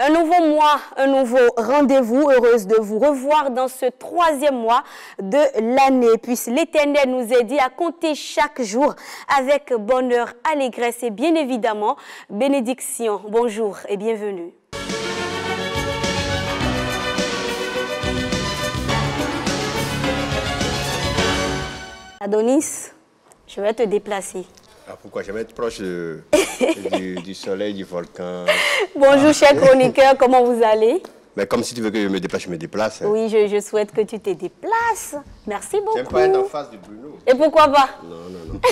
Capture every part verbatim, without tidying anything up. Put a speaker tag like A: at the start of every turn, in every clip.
A: Un nouveau mois, un nouveau rendez-vous. Heureuse de vous revoir dans ce troisième mois de l'année. Puisse l'Éternel nous aider à compter chaque jour avec bonheur, allégresse et bien évidemment bénédiction. Bonjour et bienvenue. Adonis, je vais te déplacer.
B: Ah, pourquoi? Je vais être proche de, du, du soleil, du volcan.
A: Bonjour, ah. Chers chroniqueurs, comment vous allez?
B: Mais comme si tu veux que je me déplace, je me déplace. Hein.
A: Oui, je, je souhaite que tu te déplaces. Merci beaucoup.
B: J'aime pas être en face de Bruno.
A: Et pourquoi pas?
B: Non, non, non.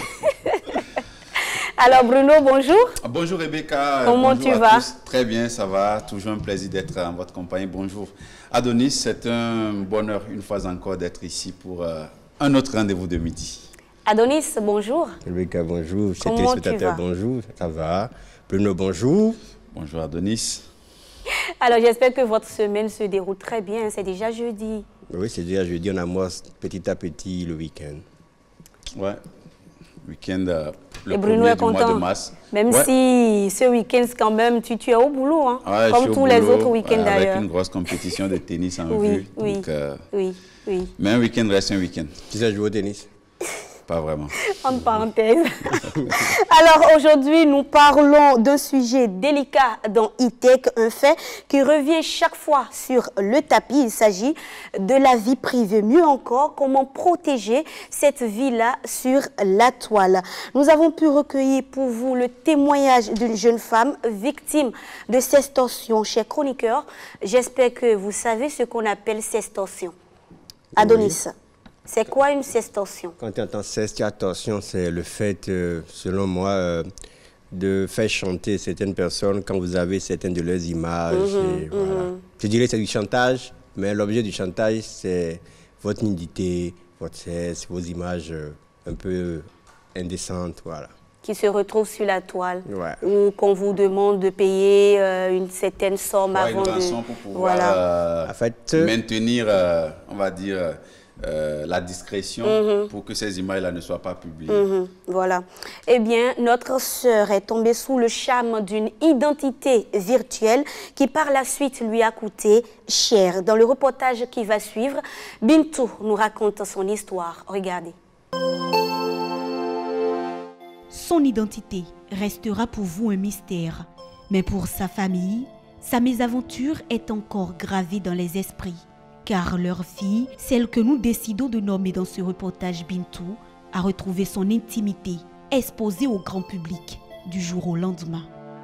A: Alors Bruno, bonjour.
C: Bonjour Rebecca.
A: Comment
C: bonjour
A: tu
C: à
A: vas?
C: tous. Très bien, ça va. Toujours un plaisir d'être en votre compagnie. Bonjour. Adonis, c'est un bonheur une fois encore d'être ici pour euh, un autre rendez-vous de midi.
A: Adonis, bonjour.
B: Rebecca, bonjour. Chers
A: Comment
B: téléspectateurs, bonjour. Ça va? Bruno, bonjour.
C: Bonjour Adonis.
A: Alors j'espère que votre semaine se déroule très bien. C'est déjà jeudi.
B: Oui, c'est déjà jeudi. On amorce petit à petit le week-end.
C: Ouais. Week-end euh, le
A: Et Bruno est
C: du mois
A: content.
C: de mars.
A: Même
C: ouais.
A: si ce week-end, quand même, tu, tu es au boulot. Hein,
C: ouais,
A: comme tous les autres week-ends
C: ouais,
A: d'ailleurs.
C: Avec une grosse compétition de tennis en
A: oui,
C: vue.
A: Oui,
C: donc, euh,
A: oui, oui.
C: Mais un week-end reste un week-end.
B: Tu sais jouer au tennis?
C: Pas vraiment.
A: En parenthèse. Alors aujourd'hui, nous parlons d'un sujet délicat dans E-Tech, un fait qui revient chaque fois sur le tapis. Il s'agit de la vie privée. Mieux encore, comment protéger cette vie-là sur la toile. Nous avons pu recueillir pour vous le témoignage d'une jeune femme victime de sextorsion. Chers chroniqueurs, j'espère que vous savez ce qu'on appelle sextorsion. Adonis. Oui. C'est quoi une sextorsion?
B: Quand tu entends sextorsion, c'est le fait, euh, selon moi, euh, de faire chanter certaines personnes quand vous avez certaines de leurs images.
A: Mmh,
B: et voilà. Mmh. Je dirais que c'est du chantage, mais l'objet du chantage, c'est votre nudité, votre sexe, vos images euh, un peu indécentes, voilà.
A: Qui se retrouvent sur la toile,
B: ouais.
A: Ou qu'on vous demande de payer euh, une certaine somme
C: ouais,
A: avant
C: une rançon
A: de...
C: pour pouvoir
A: voilà.
C: euh,
B: en fait,
C: maintenir, euh, on va dire... Euh, la discrétion mm-hmm. pour que ces images-là ne soient pas publiées.
A: Mm-hmm. Voilà. Eh bien, notre sœur est tombée sous le charme d'une identité virtuelle qui, par la suite, lui a coûté cher. Dans le reportage qui va suivre, Bintou nous raconte son histoire. Regardez.
D: Son identité restera pour vous un mystère. Mais pour sa famille, sa mésaventure est encore gravée dans les esprits. Car leur fille, celle que nous décidons de nommer dans ce reportage Bintou, a retrouvé son intimité exposée au grand public du jour au lendemain.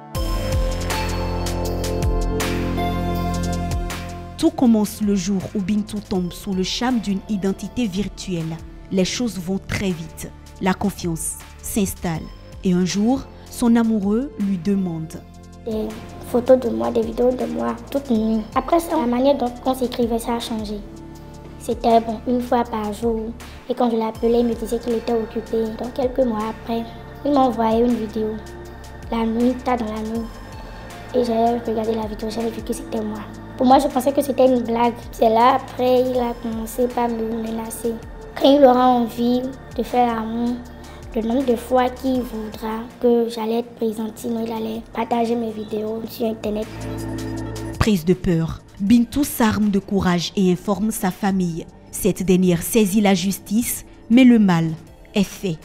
D: Tout commence le jour où Bintou tombe sous le charme d'une identité virtuelle. Les choses vont très vite. La confiance s'installe. Et un jour, son amoureux lui demande...
E: Des photos de moi, des vidéos de moi, toutes nues. Après ça, la manière dont on s'écrivait, ça a changé. C'était bon, une fois par jour. Et quand je l'appelais, il me disait qu'il était occupé. Donc quelques mois après, il m'a envoyé une vidéo. La nuit, tard dans la nuit. Et j'ai regardé la vidéo, j'avais vu que c'était moi. Pour moi, je pensais que c'était une blague. C'est là, après, il a commencé par me menacer. Quand il aura envie de faire l'amour, le nombre de fois qu'il voudra que j'allais être présente, sinon il allait partager mes vidéos sur Internet.
D: Prise de peur, Bintou s'arme de courage et informe sa famille. Cette dernière saisit la justice, mais le mal est fait.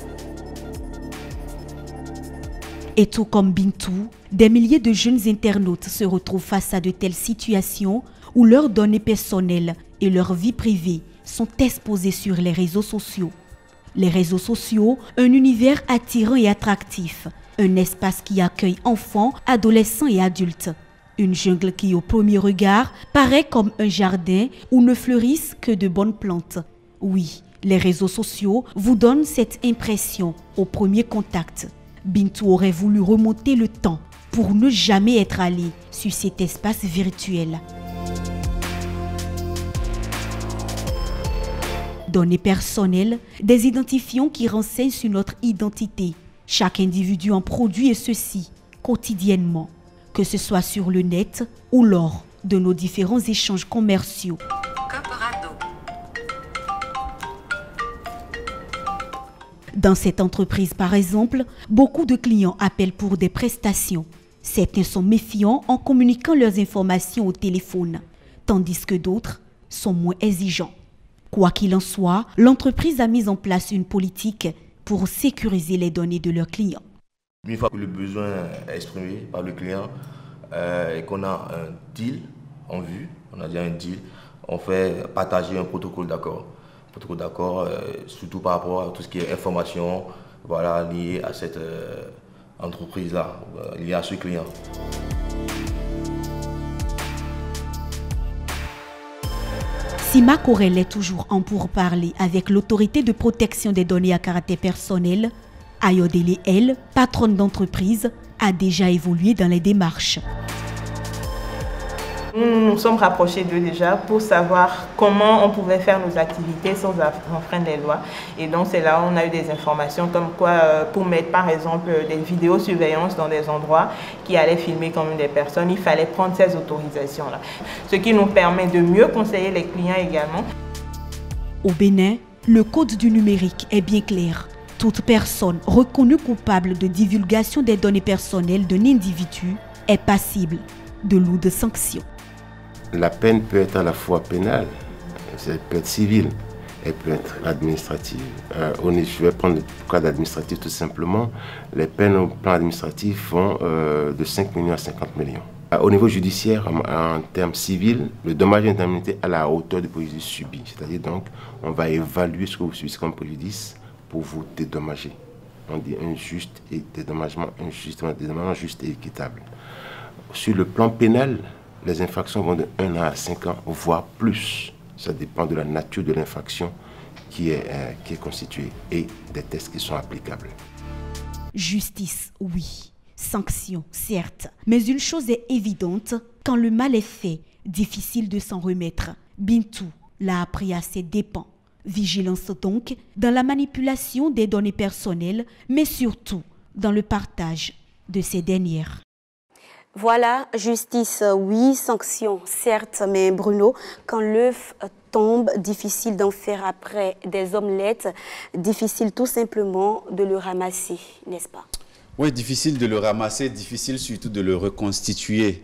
D: Et tout comme Bintou, des milliers de jeunes internautes se retrouvent face à de telles situations où leurs données personnelles et leur vie privée sont exposées sur les réseaux sociaux. Les réseaux sociaux, un univers attirant et attractif, un espace qui accueille enfants, adolescents et adultes. Une jungle qui, au premier regard, paraît comme un jardin où ne fleurissent que de bonnes plantes. Oui, les réseaux sociaux vous donnent cette impression au premier contact. Bintou aurait voulu remonter le temps pour ne jamais être allé sur cet espace virtuel. Données personnelles, des identifiants qui renseignent sur notre identité. Chaque individu en produit et ceci quotidiennement, que ce soit sur le net ou lors de nos différents échanges commerciaux. Dans cette entreprise, par exemple, beaucoup de clients appellent pour des prestations. Certains sont méfiants en communiquant leurs informations au téléphone, tandis que d'autres sont moins exigeants. Quoi qu'il en soit, l'entreprise a mis en place une politique pour sécuriser les données de leurs clients.
F: Une fois que le besoin est exprimé par le client euh, et qu'on a un deal en vue, on a déjà un deal, on fait partager un protocole d'accord. Protocole d'accord, euh, surtout par rapport à tout ce qui est information, voilà, liée à cette euh, entreprise-là, euh, liée à ce client.
D: Sima Corel est toujours en pourparlers avec l'autorité de protection des données à caractère personnel. Ayodele, elle, patronne d'entreprise, a déjà évolué dans les démarches.
G: Nous nous sommes rapprochés d'eux déjà pour savoir comment on pouvait faire nos activités sans enfreindre les lois. Et donc c'est là où on a eu des informations comme quoi euh, pour mettre par exemple des vidéosurveillance dans des endroits qui allaient filmer comme des personnes, il fallait prendre ces autorisations-là. Ce qui nous permet de mieux conseiller les clients également.
D: Au Bénin, le code du numérique est bien clair. Toute personne reconnue coupable de divulgation des données personnelles d'un individu est passible de lourdes sanctions.
H: La peine peut être à la fois pénale, elle peut être civile, elle peut être administrative. Euh, on est, je vais prendre le cas d'administratif tout simplement. Les peines au plan administratif vont euh, de cinq millions à cinquante millions. Euh, au niveau judiciaire, en, en termes civils, le dommage et indemnité à la hauteur du préjudice subi. C'est-à-dire donc, on va évaluer ce que vous subissez comme préjudice pour vous dédommager. On dit injuste et dédommagement injuste, dédommagement juste et équitable. Sur le plan pénal, les infractions vont de un an à cinq ans, voire plus. Ça dépend de la nature de l'infraction qui est, euh, qui est constituée et des tests qui sont applicables.
D: Justice, oui. Sanction, certes. Mais une chose est évidente, quand le mal est fait, difficile de s'en remettre. Bintou l'a appris à ses dépens. Vigilance donc dans la manipulation des données personnelles, mais surtout dans le partage de ces dernières.
A: Voilà, justice, oui, sanction, certes, mais Bruno, quand l'œuf tombe, difficile d'en faire après des omelettes, difficile tout simplement de le ramasser, n'est-ce pas?
C: Oui, difficile de le ramasser, difficile surtout de le reconstituer.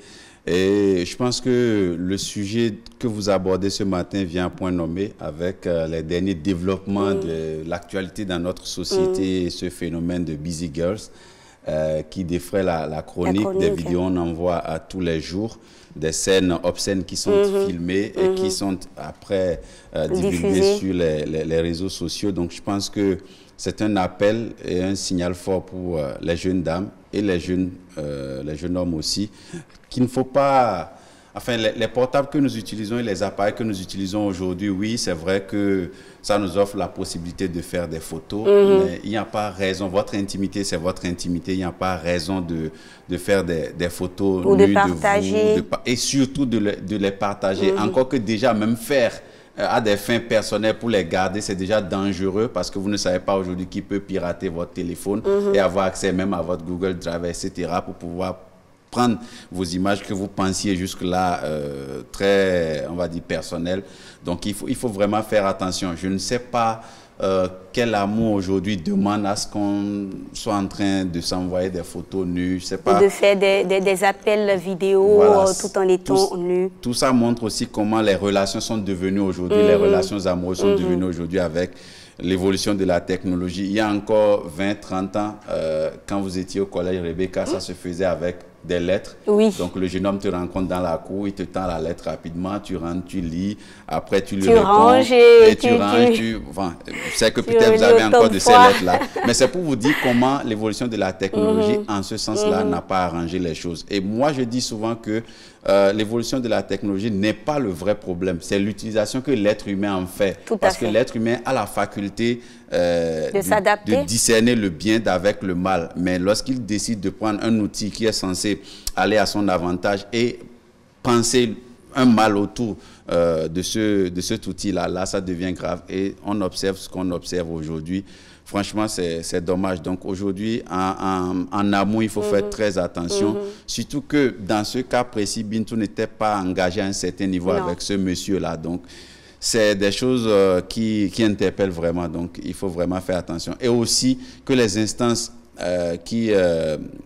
C: Et je pense que le sujet que vous abordez ce matin vient à point nommé avec euh, les derniers développements mmh. de l'actualité dans notre société, mmh. et ce phénomène de Busy Girls. Euh, qui défraie la, la, chronique, la chronique, des vidéos on envoie à tous les jours, des scènes obscènes qui sont mmh, filmées mmh. et qui sont après euh, divulguées sur les, les, les réseaux sociaux. Donc je pense que c'est un appel et un signal fort pour euh, les jeunes dames et les jeunes, euh, les jeunes hommes aussi, qu'il ne faut pas... Enfin, les, les portables que nous utilisons et les appareils que nous utilisons aujourd'hui, oui, c'est vrai que ça nous offre la possibilité de faire des photos, mmh. mais il n'y a pas raison. Votre intimité, c'est votre intimité. Il n'y a pas raison de, de faire des, des photos
A: ou
C: nues
A: de partager.
C: De vous, de, et surtout de, le, de les partager. Mmh. Encore que déjà, même faire euh, à des fins personnelles pour les garder, c'est déjà dangereux parce que vous ne savez pas aujourd'hui qui peut pirater votre téléphone mmh. et avoir accès même à votre Google Drive, et cetera pour pouvoir prendre vos images que vous pensiez jusque-là euh, très, on va dire, personnelles. Donc, il faut, il faut vraiment faire attention. Je ne sais pas euh, quel amour aujourd'hui demande à ce qu'on soit en train de s'envoyer des photos nues. Je sais pas.
A: Ou de faire des, des, des appels vidéo voilà, euh, tout en étant nus.
C: Tout ça montre aussi comment les relations sont devenues aujourd'hui, mmh. les relations amoureuses sont mmh. devenues aujourd'hui avec l'évolution de la technologie. Il y a encore vingt, trente ans, euh, quand vous étiez au collège Rebecca, mmh. ça se faisait avec des lettres.
A: Oui.
C: Donc le jeune homme te rencontre dans la cour, il te tend la lettre rapidement, tu rentres, tu lis, après tu lui
A: tu
C: réponds.
A: Ranges et, et tu,
C: tu ranges. Tu... Enfin, je sais que peut-être vous avez encore de ces lettres-là. Mais c'est pour vous dire comment l'évolution de la technologie, mm-hmm. en ce sens-là, mm-hmm. n'a pas arrangé les choses. Et moi, je dis souvent que euh, l'évolution de la technologie n'est pas le vrai problème. C'est l'utilisation que l'être humain en fait.
A: Tout
C: Parce
A: à
C: que
A: fait.
C: l'être humain a la faculté euh,
A: de,
C: de, de discerner le bien d'avec le mal. Mais lorsqu'il décide de prendre un outil qui est censé aller à son avantage et penser un mal autour euh, de, ce, de cet outil-là, là, ça devient grave. Et on observe ce qu'on observe aujourd'hui. Franchement, c'est dommage. Donc aujourd'hui, en, en, en amont, il faut mm-hmm. faire très attention. Mm-hmm. Surtout que dans ce cas précis, Bintou n'était pas engagé à un certain niveau non. avec ce monsieur-là. Donc, c'est des choses euh, qui, qui interpellent vraiment. Donc, il faut vraiment faire attention. Et aussi que les instances euh, qui... Euh,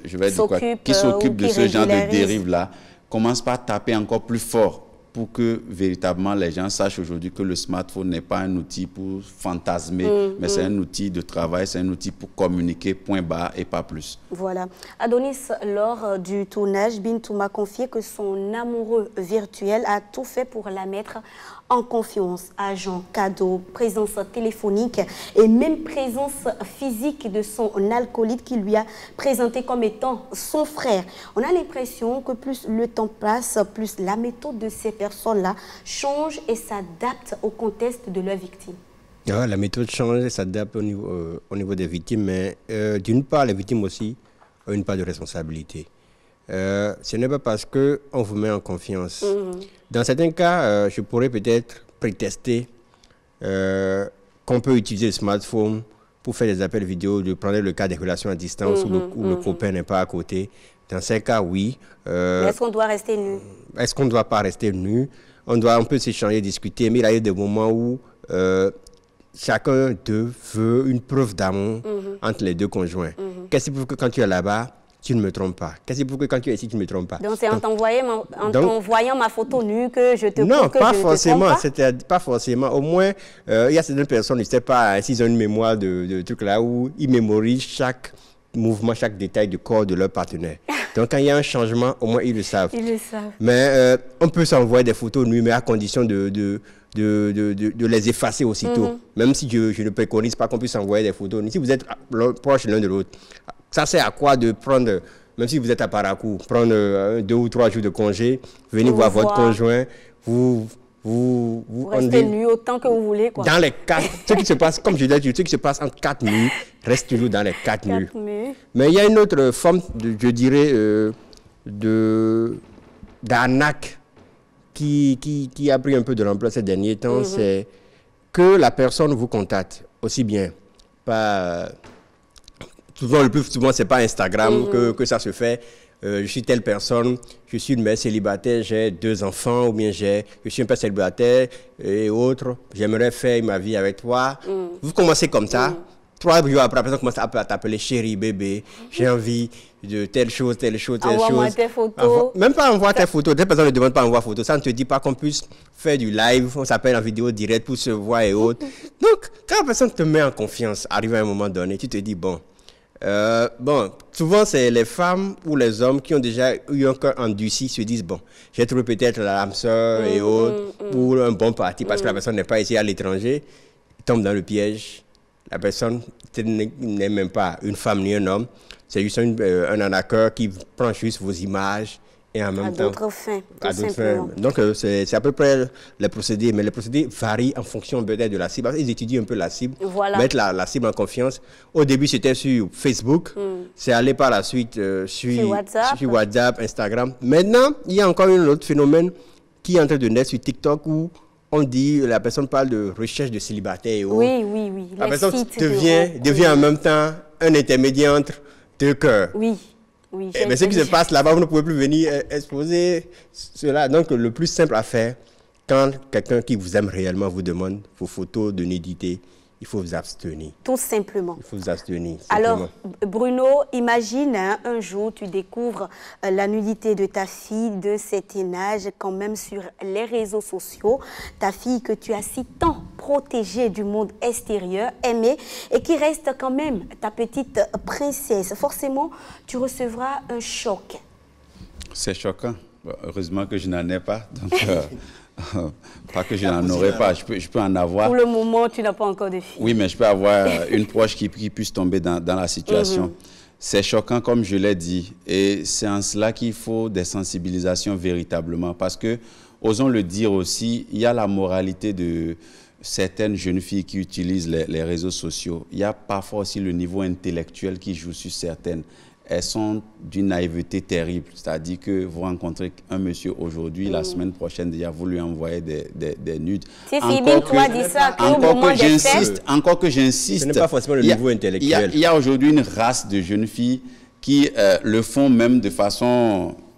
C: je vais dire quoi, qui s'occupent de ce genre de dérive-là, commencent par taper encore plus fort pour que véritablement les gens sachent aujourd'hui que le smartphone n'est pas un outil pour fantasmer, mmh, mais mmh. c'est un outil de travail, c'est un outil pour communiquer, point barre et pas plus.
A: Voilà. Adonis, lors du tournage, Bintou m'a confié que son amoureux virtuel a tout fait pour la mettre en confiance. Agent, cadeau, présence téléphonique et même présence physique de son alcoolite qui lui a présenté comme étant son frère. On a l'impression que plus le temps passe, plus la méthode de ces personnes-là change et s'adapte au contexte de leurs victimes.
B: Ah, la méthode change et s'adapte au niveau, euh, au niveau des victimes, mais euh, d'une part, les victimes aussi ont une part de responsabilité. Euh, ce n'est pas parce qu'on vous met en confiance. Mmh. Dans certains cas, euh, je pourrais peut-être prétester euh, qu'on peut utiliser le smartphone pour faire des appels vidéo, de prendre le cas des relations à distance mmh, où, le, où mmh. le copain n'est pas à côté. Dans ces cas, oui.
A: Euh, est-ce qu'on doit rester nu?
B: Est-ce qu'on ne doit pas rester nu? On, doit, on peut s'échanger, discuter, mais il y a des moments où euh, chacun d'eux veut une preuve d'amour mmh. entre les deux conjoints. Mmh. Qu'est-ce qui prouve que quand tu es là-bas, tu ne me trompes pas? Qu'est-ce qui prouve que quand tu es ici, tu ne me trompes pas?
A: Donc c'est en t'envoyant ma photo nue que je te
B: Non,
A: que
B: pas
A: je
B: forcément.
A: C'était
B: pas forcément. Au moins, euh, il y a certaines personnes, je ne sais pas, s'ils ont une mémoire de, de trucs là où ils mémorisent chaque mouvement, chaque détail du corps de leur partenaire. Donc quand il y a un changement, au moins ils le savent.
A: Ils le savent.
B: Mais euh, on peut s'envoyer des photos nues, mais à condition de, de, de, de, de, de les effacer aussitôt. Mm-hmm. Même si je, je ne préconise pas qu'on puisse envoyer des photos nues. Si vous êtes proches l'un de l'autre, ça sert à quoi de prendre, même si vous êtes à Parakou, prendre euh, deux ou trois jours de congé, venir voir, voir votre conjoint, vous... Vous, vous,
A: vous restez nu autant que vous voulez, quoi.
B: Dans les quatre, ce qui se passe, comme je l'ai dit, ce qui se passe en quatre nus, reste toujours dans les quatre nus. Mais il y a une autre forme, de, je dirais, euh, de d'arnaque qui, qui, qui a pris un peu de l'ampleur ces derniers temps, mm-hmm. c'est que la personne vous contacte, aussi bien par... Souvent, le plus souvent, c'est pas Instagram mm-hmm. que, que ça se fait. Euh, je suis telle personne, je suis une mère célibataire, j'ai deux enfants, ou bien j'ai, je suis un père célibataire et autres, j'aimerais faire ma vie avec toi. Mm. Vous commencez comme ça, mm. trois jours après, la personne commence à t'appeler chérie, bébé, j'ai envie de telle chose, telle chose, telle
A: Envoie-moi
B: chose.
A: tes photos.
B: Même pas envoie tes photos, des personnes ne demandent pas envoyer photos, ça ne te dit pas qu'on puisse faire du live, on s'appelle en vidéo directe pour se voir et autres. Donc, quand la personne te met en confiance, arrive à un moment donné, tu te dis, bon, Euh, bon, souvent c'est les femmes ou les hommes qui ont déjà eu un cœur endurci se disent bon, j'ai trouvé peut-être l'âme sœur mmh, et autres mmh, pour un bon parti parce mmh. que la personne n'est pas ici à l'étranger, tombe dans le piège. La personne n'est même pas une femme ni un homme, c'est juste un, euh, un arnaqueur qui prend juste vos images et en même
A: à
B: temps
A: d'autres fins,
B: à d'autres fins. Donc euh, c'est à peu près les procédés, mais les procédés varient en fonction peut-être de la cible. Ils étudient un peu la cible,
A: voilà.
B: mettre la, la cible en confiance. Au début c'était sur Facebook, mm. c'est allé par la suite euh, sur,
A: sur, WhatsApp.
B: sur WhatsApp, Instagram. Maintenant il y a encore un autre phénomène qui est en train de naître sur TikTok où on dit, la personne parle de recherche de célibataire et autres.
A: Oui, oui, oui.
B: La les personne devient, de... devient en même temps un intermédiaire entre deux cœurs.
A: Oui. Oui,
B: mais ce qui se passe là-bas, vous ne pouvez plus venir exposer cela. Donc, le plus simple à faire, quand quelqu'un qui vous aime réellement vous demande vos photos de nudité, il faut vous abstenir.
A: Tout simplement.
B: Il faut vous abstenir.
A: Alors, Bruno, imagine hein, un jour, tu découvres euh, la nudité de ta fille de certain âge, quand même sur les réseaux sociaux. Ta fille que tu as si tant protégée du monde extérieur, aimée, et qui reste quand même ta petite princesse. Forcément, tu recevras un choc.
C: C'est choquant. Bon, heureusement que je n'en ai pas. Donc, euh... pas que je n'en aurais pas, je peux, je peux en avoir.
A: Pour le moment, tu n'as pas encore de fille.
C: Oui, mais je peux avoir une proche qui, qui puisse tomber dans, dans la situation. Mm-hmm. C'est choquant, comme je l'ai dit. Et c'est en cela qu'il faut des sensibilisations véritablement. Parce que, osons le dire aussi, il y a la moralité de certaines jeunes filles qui utilisent les, les réseaux sociaux. Il y a parfois aussi le niveau intellectuel qui joue sur certaines. Elles sont d'une naïveté terrible. C'est-à-dire que vous rencontrez un monsieur aujourd'hui, mmh. la semaine prochaine, déjà, vous lui envoyez des, des, des nudes.
A: Si Philippe, toi, dis ça,
C: encore que j'insiste, encore que j'insiste.
B: Ce n'est pas forcément le niveau intellectuel.
C: Il y a, il y a aujourd'hui une race de jeunes filles qui euh, le font même de façon,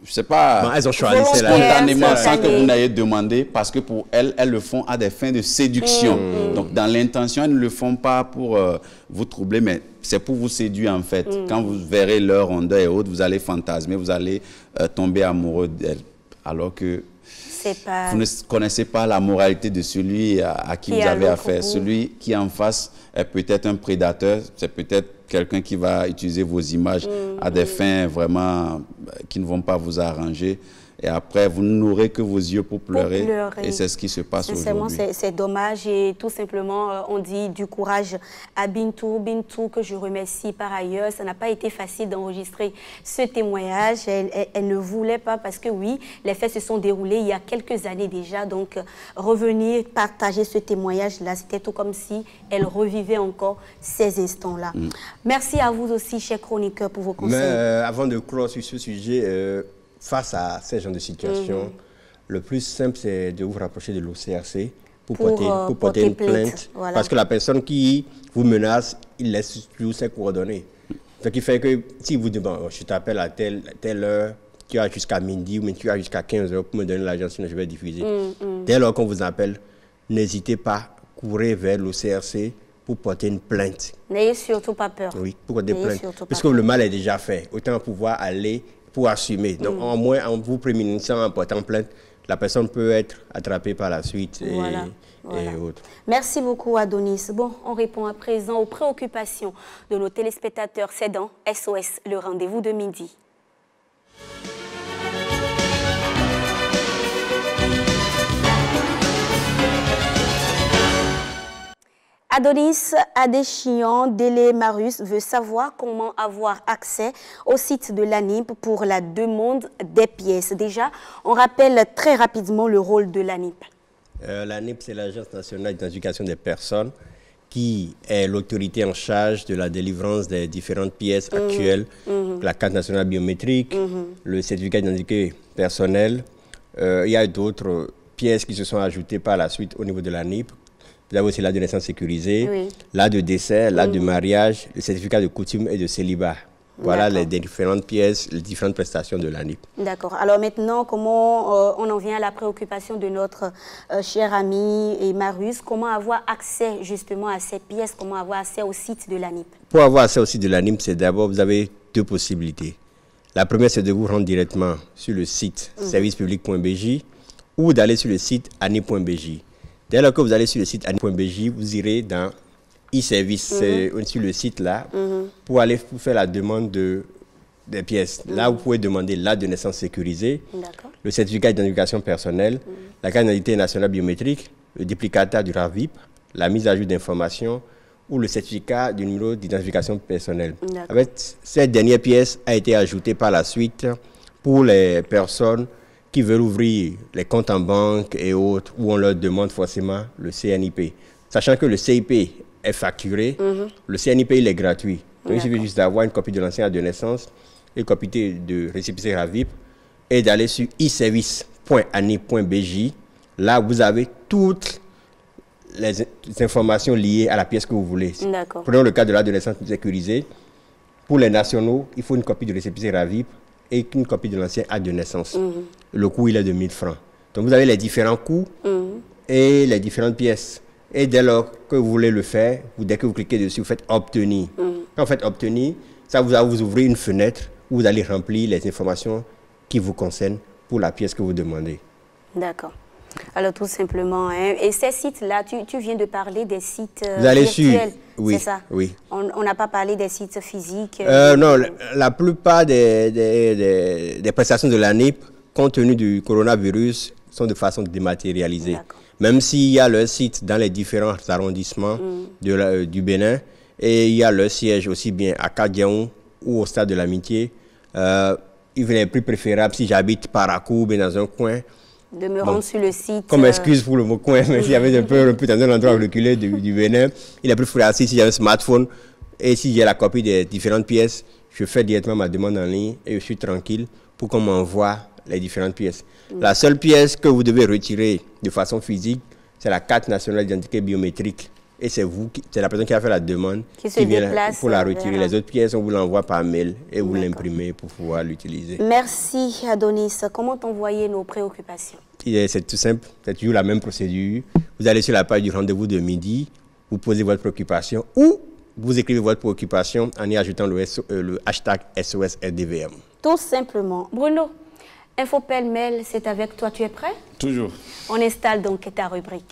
C: je sais pas,
B: bon, elles ont choisi
C: spontanément, sans que vous n'ayez demandé, parce que pour elles, elles le font à des fins de séduction. Mmh. Donc, dans l'intention, elles ne le font pas pour euh, vous troubler, mais c'est pour vous séduire, en fait. Mmh. Quand vous verrez leur rondeur et autres, vous allez fantasmer, vous allez euh, tomber amoureux d'elles. Alors que pas... vous ne connaissez pas la moralité de celui à, à qui, qui vous avez affaire. Vous. Celui qui en face est peut-être un prédateur, c'est peut-être quelqu'un qui va utiliser vos images mmh, à des mmh. fins vraiment qui ne vont pas vous arranger. Et après, vous n'aurez que vos yeux pour pleurer. Pour pleurer. Et c'est ce qui se passe aujourd'hui.
A: C'est dommage. Et tout simplement, euh, on dit du courage à Bintou. Bintou, que je remercie par ailleurs. Ça n'a pas été facile d'enregistrer ce témoignage. Elle, elle, elle ne voulait pas parce que oui, les faits se sont déroulés il y a quelques années déjà. Donc, euh, revenir partager ce témoignage-là, c'était tout comme si elle revivait encore ces instants-là. Mm. Merci à vous aussi, chers chroniqueurs, pour vos conseils.
B: Mais euh, avant de clore sur ce sujet... Euh, face à ces genres de situations, mmh. le plus simple, c'est de vous rapprocher de l'O C R C pour, pour, porter, euh, pour porter, porter une plainte. plainte voilà. Parce que la personne qui vous menace, il laisse toujours ses coordonnées. Ce qui fait que si vous dites, bon, je t'appelle à telle, telle heure, tu as jusqu'à midi ou tu as jusqu'à quinze heures pour me donner l'argent, sinon je vais diffuser. Mmh, mmh. Dès lors qu'on vous appelle, n'hésitez pas à courir vers l'O C R C pour porter une plainte.
A: N'ayez surtout pas peur.
B: Oui, pour porter une plainte. Parce que le mal est déjà fait. Autant pouvoir aller... pour assumer. Donc, mm. au moins, en vous prémunissant, en portant plainte, la personne peut être attrapée par la suite et,
A: voilà, voilà.
B: et autres.
A: Merci beaucoup, Adonis. Bon, on répond à présent aux préoccupations de nos téléspectateurs. C'est dans S O S, le rendez-vous de midi. Adonis Adéchian Délé Marus veut savoir comment avoir accès au site de l'A N I P pour la demande des pièces. Déjà, on rappelle très rapidement le rôle de l'A N I P.
B: Euh, L'A N I P, c'est l'Agence nationale d'identification des personnes qui est l'autorité en charge de la délivrance des différentes pièces mmh. actuelles, mmh. la carte nationale biométrique, mmh. le certificat d'identité personnelle. Euh, il y a d'autres pièces qui se sont ajoutées par la suite au niveau de l'A N I P. Vous avez aussi l'acte de naissance sécurisé, oui. l'acte de décès, l'acte mmh. de mariage, le certificat de coutume et de célibat. Voilà les différentes pièces, les différentes prestations de l'A N I P.
A: D'accord. Alors maintenant, comment euh, on en vient à la préoccupation de notre euh, cher ami et Marus, comment avoir accès justement à ces pièces, comment avoir accès au site de l'A N I P?
B: Pour avoir accès au site de l'A N I P, c'est d'abord, vous avez deux possibilités. La première, c'est de vous rendre directement sur le site mmh. service public point B J ou d'aller sur le site A N I P point B J. Dès lors que vous allez sur le site A N I P point B J, vous irez dans e-service, mm-hmm. c'est sur le site là, mm-hmm. pour aller pour faire la demande de, des pièces. Mm-hmm. Là, vous pouvez demander l'acte de naissance sécurisé, le certificat d'identification personnelle, mm-hmm. la carte d'identité nationale biométrique, le duplicata du R A V I P, la mise à jour d'informations ou le certificat du numéro d'identification personnelle. En fait, cette dernière pièce a été ajoutée par la suite pour les personnes qui veulent ouvrir les comptes en banque et autres, où on leur demande forcément le C N I P. Sachant que le C I P est facturé, mm-hmm. le C N I P il est gratuit. Donc il suffit juste d'avoir une copie de l'ancien acte de naissance, une copie de récépissé R A V I P et d'aller sur e service point A N I P point B J. Là, vous avez toutes les, les informations liées à la pièce que vous voulez. Prenons le cas de l'acte de naissance sécurisé. Pour les nationaux, il faut une copie de récépissé R A V I P et une copie de l'ancien acte de naissance. Mm-hmm. Le coût, il est de mille francs. Donc, vous avez les différents coûts mm-hmm. et les différentes pièces. Et dès lors que vous voulez le faire, vous, dès que vous cliquez dessus, vous faites « Obtenir mm-hmm. ». Quand vous faites « Obtenir », ça vous va vous ouvrir une fenêtre où vous allez remplir les informations qui vous concernent pour la pièce que vous demandez.
A: D'accord. Alors, tout simplement, hein. Et ces sites-là, tu, tu viens de parler des sites euh,
B: vous allez
A: virtuels,
B: oui,
A: c'est ça?
B: Oui.
A: On n'a pas parlé des sites physiques?
B: Euh, euh, non, la, la plupart des, des, des, des prestations de l'A N I P, compte tenu du coronavirus, sont de façon dématérialisée. Même s'il y a leur site dans les différents arrondissements mm. de la, euh, du Bénin, et il y a leur siège aussi bien à Kadiaon ou au Stade de l'Amitié, euh, il est plus préférable si j'habite Parakou, bien dans un coin,
A: de me bon, rendre sur le site.
B: Comme excuse pour le mot coin, mais s'il y avait un peu, un peu dans un endroit reculé du, du Bénin, il est plus facile si j'ai un smartphone et si j'ai la copie des différentes pièces, je fais directement ma demande en ligne et je suis tranquille pour qu'on m'envoie les différentes pièces. Mm. La seule pièce que vous devez retirer de façon physique, c'est la carte nationale d'identité biométrique et c'est vous, c'est la personne qui a fait la demande
A: qui, qui vient
B: pour la retirer. Les autres pièces, on vous l'envoie par mail et vous l'imprimez pour pouvoir l'utiliser.
A: Merci Adonis. Comment envoyer nos préoccupations?
B: C'est tout simple, c'est toujours la même procédure. Vous allez sur la page du rendez-vous de midi, vous posez votre préoccupation ou vous écrivez votre préoccupation en y ajoutant le, euh, le hashtag S O S R D V M.
A: Tout simplement. Bruno, Info pêle-mêle, c'est avec toi, tu es prêt?
C: Toujours.
A: On installe donc ta rubrique.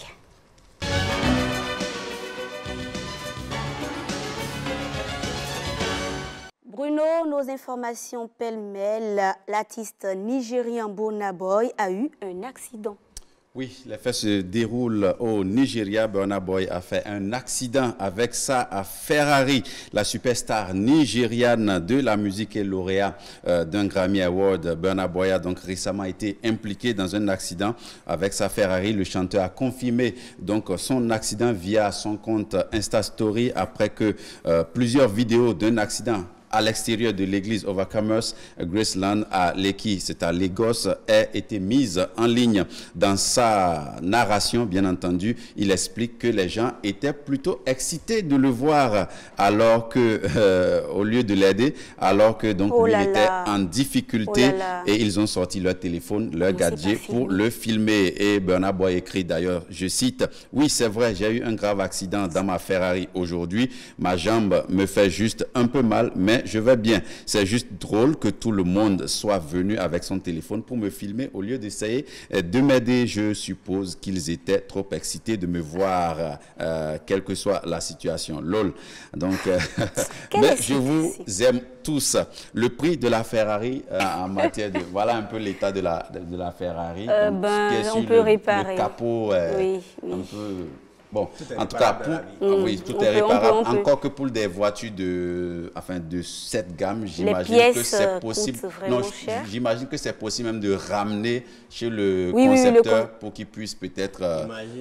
A: Bruno, nos informations pêle-mêle, l'artiste nigérien Burna Boy a eu un accident.
C: Oui, les faits se déroulent au Nigeria. Burna Boy a fait un accident avec sa Ferrari. La superstar nigériane de la musique et lauréat euh, d'un Grammy Award, Burna Boy a donc récemment été impliqué dans un accident avec sa Ferrari. Le chanteur a confirmé donc son accident via son compte Insta Story après que euh, plusieurs vidéos d'un accident à l'extérieur de l'église Overcomers Graceland à Lekki, c'est à Lagos, a été mise en ligne. Dans sa narration, bien entendu, il explique que les gens étaient plutôt excités de le voir alors que, euh, au lieu de l'aider, alors que donc
A: oh
C: lui
A: là
C: était
A: là.
C: en difficulté
A: oh là là.
C: et ils ont sorti leur téléphone, leur
A: Mais
C: gadget pour le filmer. Et Burna Boy écrit d'ailleurs, je cite, « Oui, c'est vrai, j'ai eu un grave accident dans ma Ferrari aujourd'hui. Ma jambe me fait juste un peu mal, mais je vais bien. C'est juste drôle que tout le monde soit venu avec son téléphone pour me filmer au lieu d'essayer de m'aider. Je suppose qu'ils étaient trop excités de me voir, euh, quelle que soit la situation. Lol. Donc, euh, mais je vous aime tous. Le prix de la Ferrari euh, en matière de... Voilà un peu l'état de la, de, de la Ferrari.
A: Euh,
C: donc,
A: ben,
C: qui est
A: on
C: sur
A: peut
C: le,
A: réparer.
C: le capot, euh,
A: oui, oui.
C: un peu... Bon, en tout cas, pour,
A: mmh.
C: oui, tout
A: on
C: est
A: peut,
C: réparable.
A: on peut, on peut.
C: Encore que pour des voitures de, enfin, de cette gamme, j'imagine que c'est possible. Non, j'imagine que c'est possible même de ramener chez le
A: oui,
C: concepteur
A: oui, le
C: pour qu'il puisse peut-être, euh,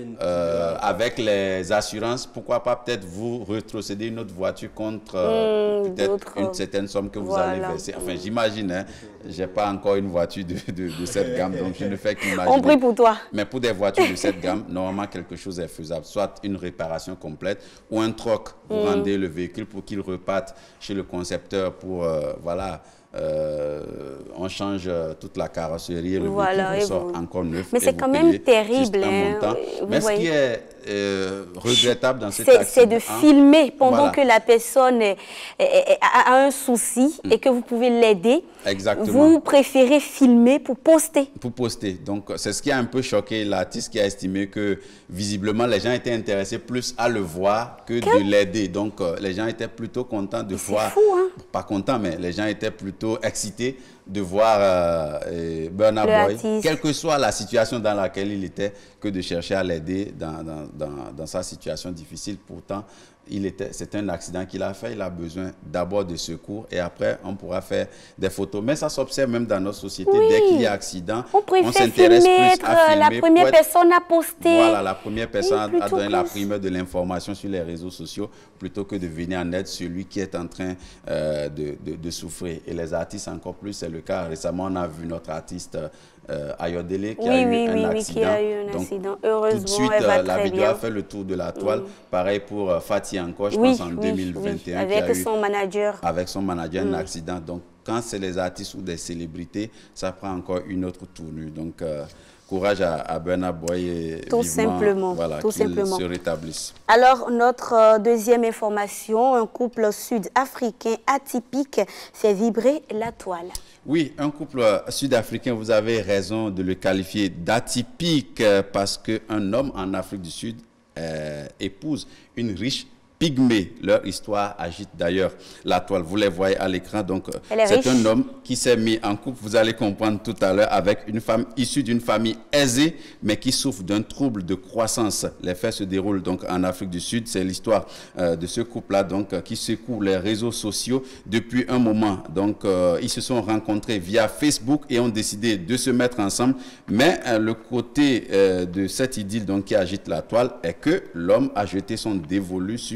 C: euh, avec les assurances, pourquoi pas peut-être vous retrocéder une autre voiture contre euh, mmh, peut-être une certaine somme que vous voilà. allez verser. Enfin, j'imagine, hein, j'ai pas encore une voiture de, de, de cette gamme, donc je ne fais qu'imaginer.
A: On prie pour toi.
C: Mais pour des voitures de cette gamme, normalement quelque chose est faisable, soit une réparation complète ou un troc. Vous mmh. rendez le véhicule pour qu'il reparte chez le concepteur pour, euh, voilà, euh, on change toute la carrosserie, le
A: voilà,
C: véhicule ressort
A: vous...
C: encore neuf.
A: Mais c'est quand même terrible. Hein,
C: Mais voyez. Ce qui est euh, regrettable dans cet accident,
A: c'est de
C: hein,
A: filmer pendant
C: voilà.
A: que la personne est, est, est, a un souci mmh. et que vous pouvez l'aider.
C: Exactement.
A: Vous préférez filmer pour poster.
C: Pour poster. Donc, c'est ce qui a un peu choqué l'artiste qui a estimé que, visiblement, les gens étaient intéressés plus à le voir que, que? de l'aider. Donc, euh, les gens étaient plutôt contents de voir...
A: C'est fou, hein?
C: Pas contents, mais les gens étaient plutôt excités de voir euh, Burna Boy, artiste. Quelle que soit la situation dans laquelle il était, que de chercher à l'aider dans, dans, dans, dans sa situation difficile. Pourtant, c'est un accident qu'il a fait, il a besoin d'abord de secours et après on pourra faire des photos. Mais ça s'observe même dans notre société, oui. Dès qu'il y a accident, on,
A: on s'intéresse plus à filmer. La première
C: être,
A: personne à poster.
C: Voilà, la première personne
A: oui,
C: à donner
A: plus.
C: la primeur de l'information sur les réseaux sociaux plutôt que de venir en aide celui qui est en train euh, de, de, de souffrir. Et les artistes encore plus, c'est le cas. Récemment, on a vu notre artiste euh, Ayodele qui,
A: oui,
C: a eu
A: oui,
C: un
A: oui,
C: accident.
A: qui a eu un
C: Donc,
A: accident. Heureusement,
C: tout de suite,
A: elle va
C: euh, la
A: très
C: vidéo
A: bien.
C: a fait le tour de la toile. Mm. Pareil pour euh, Fatih encore, je
A: oui,
C: pense en
A: oui,
C: deux mille vingt et un.
A: Oui, avec
C: qui a
A: son
C: eu,
A: manager.
C: Avec son manager,
A: mm.
C: un accident. Donc, quand c'est les artistes ou des célébrités, ça prend encore une autre tournure. Donc, euh, courage à, à Burna Boy et
A: tout
C: vivement,
A: simplement,
C: voilà,
A: tout
C: qu'il
A: simplement.
C: se rétablisse.
A: Alors, notre euh, deuxième information, un couple sud-africain atypique fait vibrer la toile.
C: Oui, un couple sud-africain, vous avez raison de le qualifier d'atypique parce qu'un homme en Afrique du Sud euh, épouse une riche pygmée. Leur histoire agite d'ailleurs la toile. Vous les voyez à l'écran. Donc, c'est un homme qui s'est mis en couple, vous allez comprendre tout à l'heure, avec une femme issue d'une famille aisée, mais qui souffre d'un trouble de croissance. Les faits se déroulent donc en Afrique du Sud. C'est l'histoire euh, de ce couple-là, donc, euh, qui secoue les réseaux sociaux depuis un moment. Donc, euh, ils se sont rencontrés via Facebook et ont décidé de se mettre ensemble. Mais euh, le côté euh, de cette idylle donc, qui agite la toile est que l'homme a jeté son dévolu sur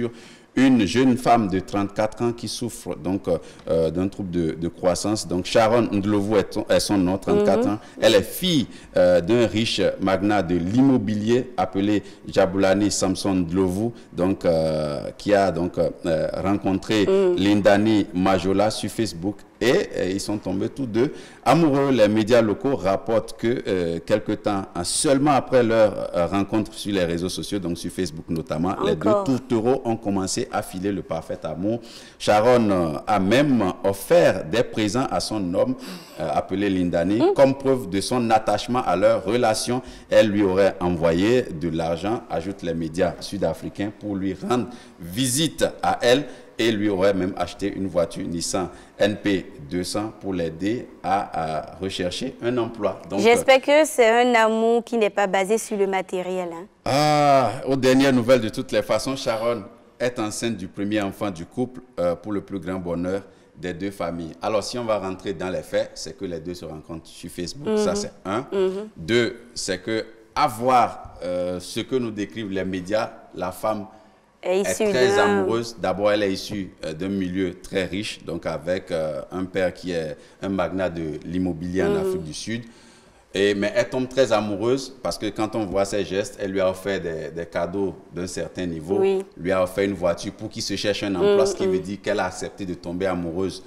C: une jeune femme de trente-quatre ans qui souffre donc euh, d'un trouble de, de croissance. Donc Sharon Ndlovu est, est son nom, trente-quatre mm-hmm. ans. Elle est fille euh, d'un riche magnat de l'immobilier appelé Jabulani Samson Ndlovu, donc euh, qui a donc euh, rencontré mm. Lindani Majola sur Facebook. Et, et ils sont tombés tous deux amoureux. Les médias locaux rapportent que euh, quelque temps, seulement après leur euh, rencontre sur les réseaux sociaux, donc sur Facebook notamment, Encore. les deux tourtereaux ont commencé à filer le parfait amour. Sharon euh, a même offert des présents à son homme, euh, appelé Lindani, mmh. comme preuve de son attachement à leur relation. Elle lui aurait envoyé de l'argent, ajoutent les médias sud-africains, pour lui rendre visite à elle. Et lui aurait même acheté une voiture Nissan N P deux cents pour l'aider à, à rechercher un emploi.
A: J'espère que c'est un amour qui n'est pas basé sur le matériel. Hein.
C: Ah, aux dernières nouvelles, de toutes les façons, Sharon est enceinte du premier enfant du couple euh, pour le plus grand bonheur des deux familles. Alors, si on va rentrer dans les faits, c'est que les deux se rencontrent sur Facebook. Mm-hmm. Ça, c'est un. Mm-hmm. Deux, c'est que avoir euh, ce que nous décrivent les médias, la femme est, est très amoureuse. D'abord, elle est issue euh, d'un milieu très riche, donc avec euh, un père qui est un magnat de l'immobilier en mmh. Afrique du Sud. Et, mais elle tombe très amoureuse parce que quand on voit ses gestes, elle lui a offert des, des cadeaux d'un certain niveau, oui. lui a offert une voiture pour qu'il se cherche un emploi, mmh, ce qui mmh. veut dire qu'elle a accepté de tomber amoureuse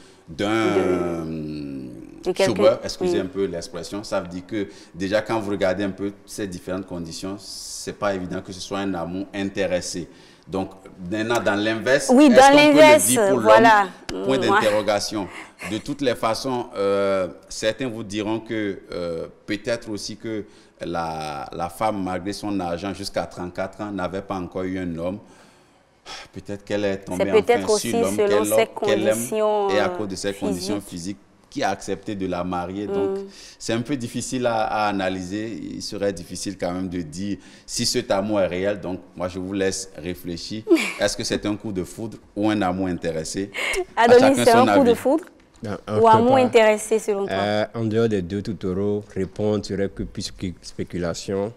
C: d'un chômeur, excusez oui. un peu l'expression. Ça veut dire que déjà quand vous regardez un peu ces différentes conditions, c'est pas évident que ce soit un amour intéressé. Donc, dans l'inverse,
A: oui,
C: est-ce qu'on peut le
A: dire pour voilà.
C: l'homme? Point d'interrogation. De toutes les façons, euh, certains vous diront que euh, peut-être aussi que la, la femme, malgré son argent jusqu'à trente-quatre ans, n'avait pas encore eu un homme. Peut-être qu'elle est tombée
A: peut
C: enfin sur l'homme qu'elle
A: qu'elle
C: aime et à cause de ses
A: physiques.
C: conditions physiques, qui a accepté de la marier. Donc, mm. c'est un peu difficile à, à analyser. Il serait difficile quand même de dire si cet amour est réel. Donc, moi, je vous laisse réfléchir. Est-ce que c'est un coup de foudre ou un amour intéressé?
A: Adonis, c'est un coup avis. de foudre non, ou un amour intéressé selon toi?
B: euh, En dehors des deux tourtereaux, répondre serait que plus que spéculation.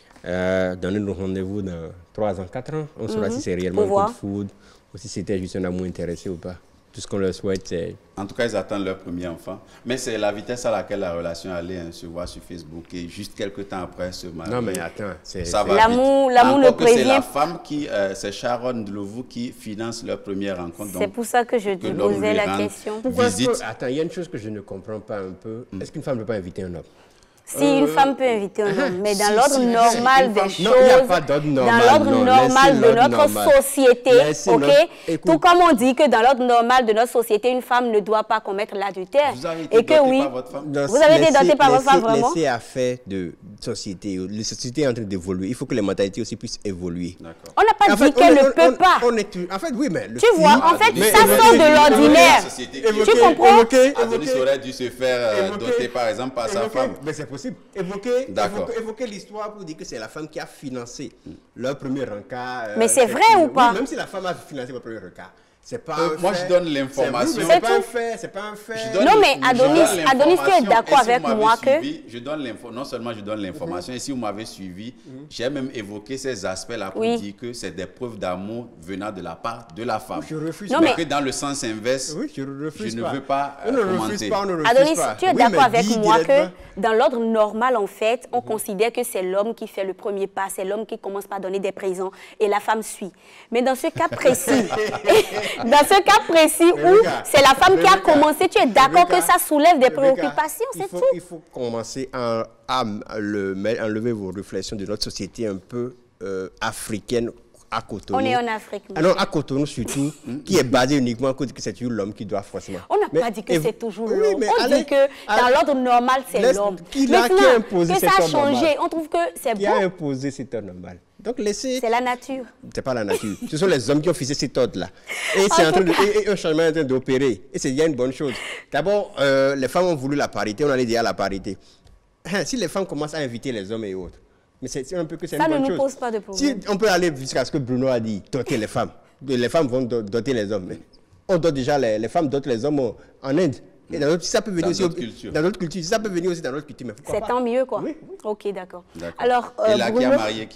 B: Euh, donner nos rendez-vous dans trois ans, quatre ans. On saura mm-hmm. si c'est réellement Pour un coup de foudre ou si c'était juste un amour intéressé ou pas. Tout ce qu'on leur souhaite, c'est...
C: En tout cas, ils attendent leur premier enfant. Mais c'est la vitesse à laquelle la relation allait hein, se voir sur Facebook et juste quelques temps après se marier.
B: Non, mais attends, c'est...
A: L'amour ne prévient...
C: c'est la femme qui... Euh, c'est Sharon Ndlovu qui finance leur première rencontre.
A: C'est pour ça que je te posais la question.
B: Pourquoi que... Attends, il y a une chose que je ne comprends pas un peu. Mm. Est-ce qu'une femme ne peut pas inviter un homme?
A: Si euh, une femme peut inviter un homme, mais dans si, l'ordre si, normal si, des choses,
B: non, il n'y a pas d'ordre normal,
A: dans l'ordre
B: non,
A: normal de notre
B: normal.
A: société, laissez ok, notre... tout comme on dit que dans l'ordre normal de notre société, une femme ne doit pas commettre l'adultère.
C: Vous avez été
A: et que oui,
C: par votre femme?
A: Vous avez été doté par votre femme vraiment?
B: Laissez à faire de société. La société est en train d'évoluer. Il faut que les mentalités aussi puissent évoluer.
A: On n'a pas dit qu'elle ne peut pas.
B: En fait, oui, mais
A: tu vois, en fait, ça sort de l'ordinaire. Tu comprends?
C: Adonis aurait dû se faire doter par exemple par sa femme.
B: Mais c'est possible. Évoquer, évoquer, évoquer l'histoire pour dire que c'est la femme qui a financé mm. leur premier rencard.
A: Euh, Mais c'est vrai ou pas?
B: Oui, même si la femme a financé leur premier rencard. C'est pas
C: euh,
B: un
C: moi,
B: fait.
C: je donne l'information.
B: C'est pas un fait, c'est pas un fait.
A: Non, mais Adonis, Adonis, tu es d'accord avec moi que...
C: Suivi, je donne l'info. Non seulement je donne l'information, mm-hmm. et si vous m'avez suivi, mm-hmm. j'ai même évoqué ces aspects-là pour oui. dire que c'est des preuves d'amour venant de la part de la femme.
B: Je refuse
C: non,
B: pas.
C: Mais que dans le sens inverse,
B: oui, je, refuse
C: je ne
B: pas.
C: veux pas euh,
B: on ne
C: commenter.
B: Refuse pas, on ne refuse
A: Adonis,
B: pas.
A: tu es
B: oui,
A: d'accord avec moi que dans l'ordre normal, en fait, on mm-hmm. considère que c'est l'homme qui fait le premier pas, c'est l'homme qui commence par donner des présents et la femme suit. Mais dans ce cas précis, dans ce cas précis où c'est la femme qui a commencé, tu es d'accord que ça soulève des préoccupations, c'est tout.
B: Il faut commencer à, à le, enlever vos réflexions de notre société un peu euh, africaine à Cotonou.
A: On est en Afrique.
B: Alors à Cotonou surtout, qui est basé uniquement à cause que c'est l'homme qui doit forcément.
A: On n'a pas dit que c'est toujours l'homme. Oui, on allez, dit que dans l'ordre normal, c'est l'homme. Maintenant, que ça a changé, on trouve que c'est bon.
B: Qui a imposé cet ordre normal? Donc laissez...
A: C'est la nature.
B: C'est pas la nature. Ce sont les hommes qui ont fixé cet ordre-là. Et c'est en train de, et, et un changement est en train d'opérer. Et c'est déjà une bonne chose. D'abord, euh, les femmes ont voulu la parité. On allait dire à la parité. Hein, si les femmes commencent à inviter les hommes et autres, mais c'est un peu que c'est une bonne chose.
A: Ça ne nous pose pas de problème.
B: Si on peut aller jusqu'à ce que Bruno a dit, doter les femmes. Les femmes vont doter les hommes. Mais on dote déjà les, les femmes dotent les hommes en Inde. Et dans d'autres, ça peut venir
C: dans
B: aussi dans d'autres cultures. Ça peut venir aussi dans d'autres cultures.
A: C'est tant mieux, quoi.
B: Oui.
A: Ok, d'accord.
C: Alors, euh, et là,
A: Bruno,
C: qui a marié qui?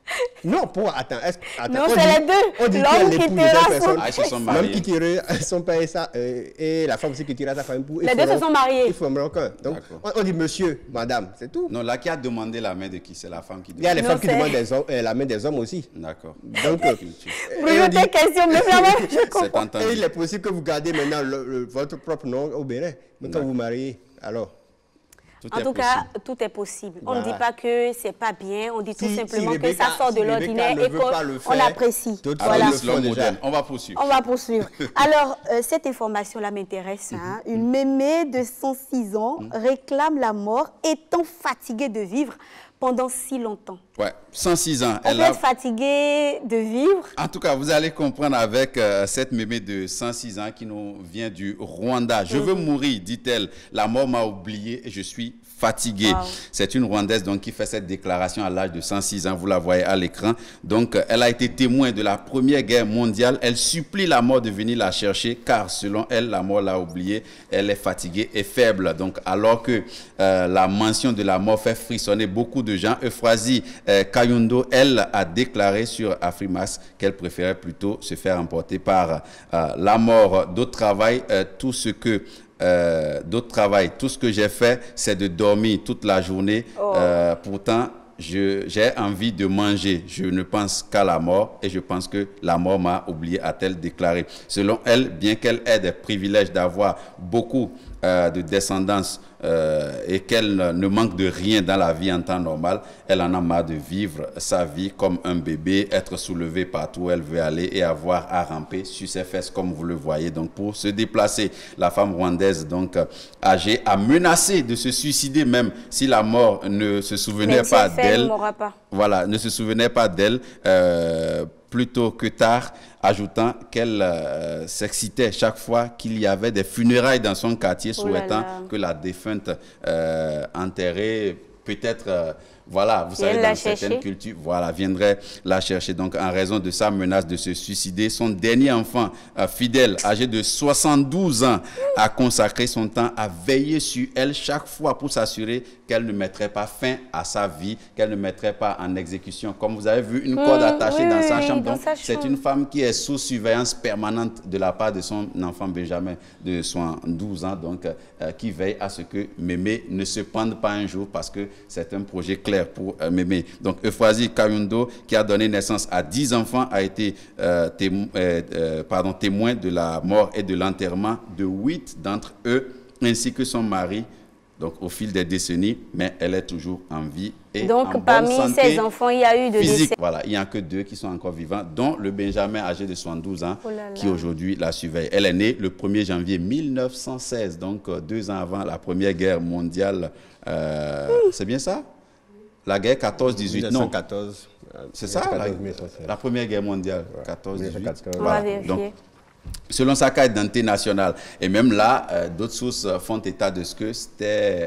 B: Non, pour... Attends, est-ce... attends,
A: non, c'est les deux. L'homme qui tuera son...
B: Ah, son L'homme qui tuera son père et, sa, euh, et la femme aussi qui tuera sa femme. Pour,
A: les deux se sont mariés.
B: Ils formeront qu'un. Donc, on, on dit monsieur, madame, c'est tout.
C: Non, là, qui a demandé la main de qui? C'est la femme qui demande.
B: Il y a les
A: non,
B: femmes qui demandent des hommes, euh, la main des hommes aussi.
C: D'accord.
B: Donc, euh,
A: Bruno, tes questions, mais vraiment, je comprends.
B: Et il est possible que vous gardez maintenant le, le, votre propre nom au Bénin, mais quand vous mariez, alors...
A: Tout en tout possible. cas, tout est possible. Voilà. On ne dit pas que c'est pas bien, on dit tout si, simplement si Rebecca, que ça sort de si l'ordinaire et qu'on apprécie.
C: Voilà. On va poursuivre.
A: On va poursuivre. Alors, euh, cette information-là m'intéresse. Hein. Mm -hmm. Une mémé de cent six ans mm -hmm. réclame la mort étant fatiguée de vivre pendant si longtemps.
C: Ouais, cent six ans.
A: On
C: elle
A: peut
C: a...
A: être fatigué de vivre.
C: En tout cas, vous allez comprendre avec euh, cette mémé de cent six ans qui nous vient du Rwanda. Je mm-hmm. veux mourir, dit-elle. La mort m'a oublié et je suis fatiguée. Wow. C'est une Rwandaise donc, qui fait cette déclaration à l'âge de cent six ans. Vous la voyez à l'écran. Donc, elle a été témoin de la Première Guerre mondiale. Elle supplie la mort de venir la chercher car, selon elle, la mort l'a oubliée. Elle est fatiguée et faible. Donc, alors que euh, la mention de la mort fait frissonner beaucoup de gens, Euphrasie euh, Kayundo, elle, a déclaré sur Afrimax qu'elle préférait plutôt se faire emporter par euh, la mort. D'autres travail, euh, tout ce que euh, d'autres travail, tout ce que j'ai fait, c'est de dormir toute la journée. Oh. Euh, pourtant, j'ai envie de manger. Je ne pense qu'à la mort et je pense que la mort m'a oublié, a-t-elle déclaré. Selon elle, bien qu'elle ait des privilèges d'avoir beaucoup euh, de descendance euh, et qu'elle ne manque de rien dans la vie en temps normal, elle en a marre de vivre sa vie comme un bébé, être soulevée partout où elle veut aller et avoir à ramper sur ses fesses comme vous le voyez. Donc pour se déplacer, la femme rwandaise donc âgée a menacé de se suicider même si la mort ne se souvenait
A: Mais
C: pas
A: d'elle.
C: Voilà, ne se souvenait pas d'elle. Euh, plutôt que tard, ajoutant qu'elle euh, s'excitait chaque fois qu'il y avait des funérailles dans son quartier, oh souhaitant là là. que la défunte euh, enterrée, peut-être, euh, voilà, vous savez, dans certaines cultures, voilà, viendrait la chercher. Donc, en raison de sa menace de se suicider, son dernier enfant, euh, fidèle, âgé de soixante-douze ans, a consacré son temps à veiller sur elle chaque fois pour s'assurer qu'elle ne mettrait pas fin à sa vie, qu'elle ne mettrait pas en exécution. Comme vous avez vu, une corde mmh, attachée oui, dans sa chambre. Donc, c'est une femme qui est sous surveillance permanente de la part de son enfant Benjamin de soixante-douze ans, donc, euh, qui veille à ce que Mémé ne se pende pas un jour parce que c'est un projet clair pour euh, Mémé. Donc, Euphrasie Kayundo, qui a donné naissance à dix enfants, a été euh, témo euh, euh, pardon, témoin de la mort et de l'enterrement de huit d'entre eux, ainsi que son mari, donc au fil des décennies, mais elle est toujours en vie et
A: donc,
C: en
A: parmi
C: bonne santé
A: ces enfants, il y a eu de
C: physique.
A: décès.
C: Voilà, il n'y a que deux qui sont encore vivants, dont le Benjamin âgé de soixante-douze ans, oh là là. qui aujourd'hui la surveille. Elle est née le premier janvier mille neuf cent seize, donc euh, deux ans avant la Première Guerre mondiale. Euh, mmh. C'est bien ça? La guerre quatorze dix-huit, non?
B: quatorze.
C: C'est ça, la, la Première Guerre mondiale, ouais. quatorze dix-huit.
A: Voilà. Donc,
C: selon sa carte d'identité nationale. Et même là, euh, d'autres sources font état de ce que c'était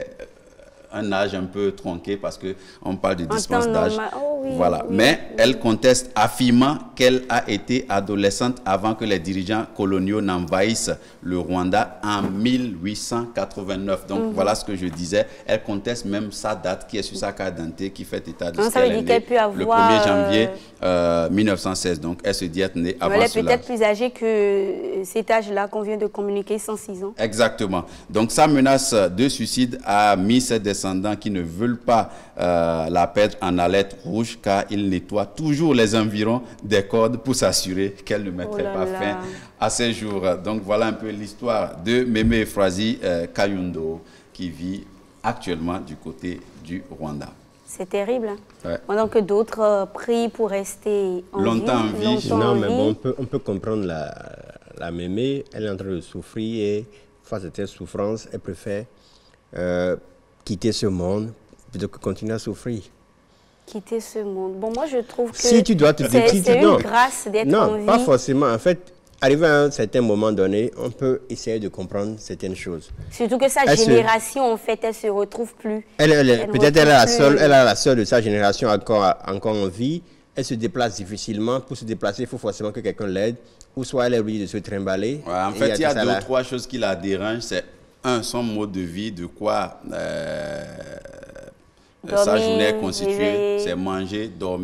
C: un âge un peu tronqué parce qu'on parle de dispense d'âge.
A: Oh, oui,
C: voilà.
A: Oui,
C: Mais
A: oui.
C: elle conteste, affirmant qu'elle a été adolescente avant que les dirigeants coloniaux n'envahissent le Rwanda en mille huit cent quatre-vingt-neuf. Donc, mm-hmm. voilà ce que je disais. Elle conteste même sa date qui est sur sa carte d'identité qui fait état de ce qu'elle est née
A: qu
C: le premier janvier euh, mille neuf cent seize. Donc, elle se dit être née avant cela.
A: Elle est peut-être plus âgée que cet âge-là qu'on vient de communiquer, cent six ans.
C: Exactement. Donc, sa menace de suicide a mis ses descendants qui ne veulent pas euh, la perdre en alerte rouge car ils nettoient toujours les environs des cordes pour s'assurer qu'elle ne mettrait oh pas là. fin à ses jours. Donc voilà un peu l'histoire de Mémé Euphrasie euh, Kayundo qui vit actuellement du côté du Rwanda.
A: C'est terrible. Hein?
C: Ouais.
A: Pendant que d'autres euh, prient pour rester en
C: longtemps
A: vie.
C: en vie.
B: Non,
A: en
B: mais
A: vie.
B: bon, on peut, on peut comprendre la, la Mémé. Elle est en train de souffrir et face à cette souffrance, elle préfère euh, quitter ce monde plutôt que continuer à souffrir.
A: Quitter ce monde. Bon, moi, je trouve que
B: si tu dois te
A: c'est une
B: non,
A: grâce d'être en vie.
B: Non, pas forcément. En fait, arrivé à un certain moment donné, on peut essayer de comprendre certaines choses.
A: Surtout que sa elle génération, se... en fait, elle se retrouve plus.
B: Elle, elle, elle peut-être elle est la seule, elle est la seule de sa génération encore, encore en vie. Elle se déplace difficilement. Pour se déplacer, il faut forcément que quelqu'un l'aide. Ou soit elle est obligée de se trimballer.
C: Ouais, en fait, il y a, il y a deux ou trois choses qui la dérangent. C'est un, son mode de vie, de quoi euh, dormir, sa journée est constituée, c'est manger, dormir.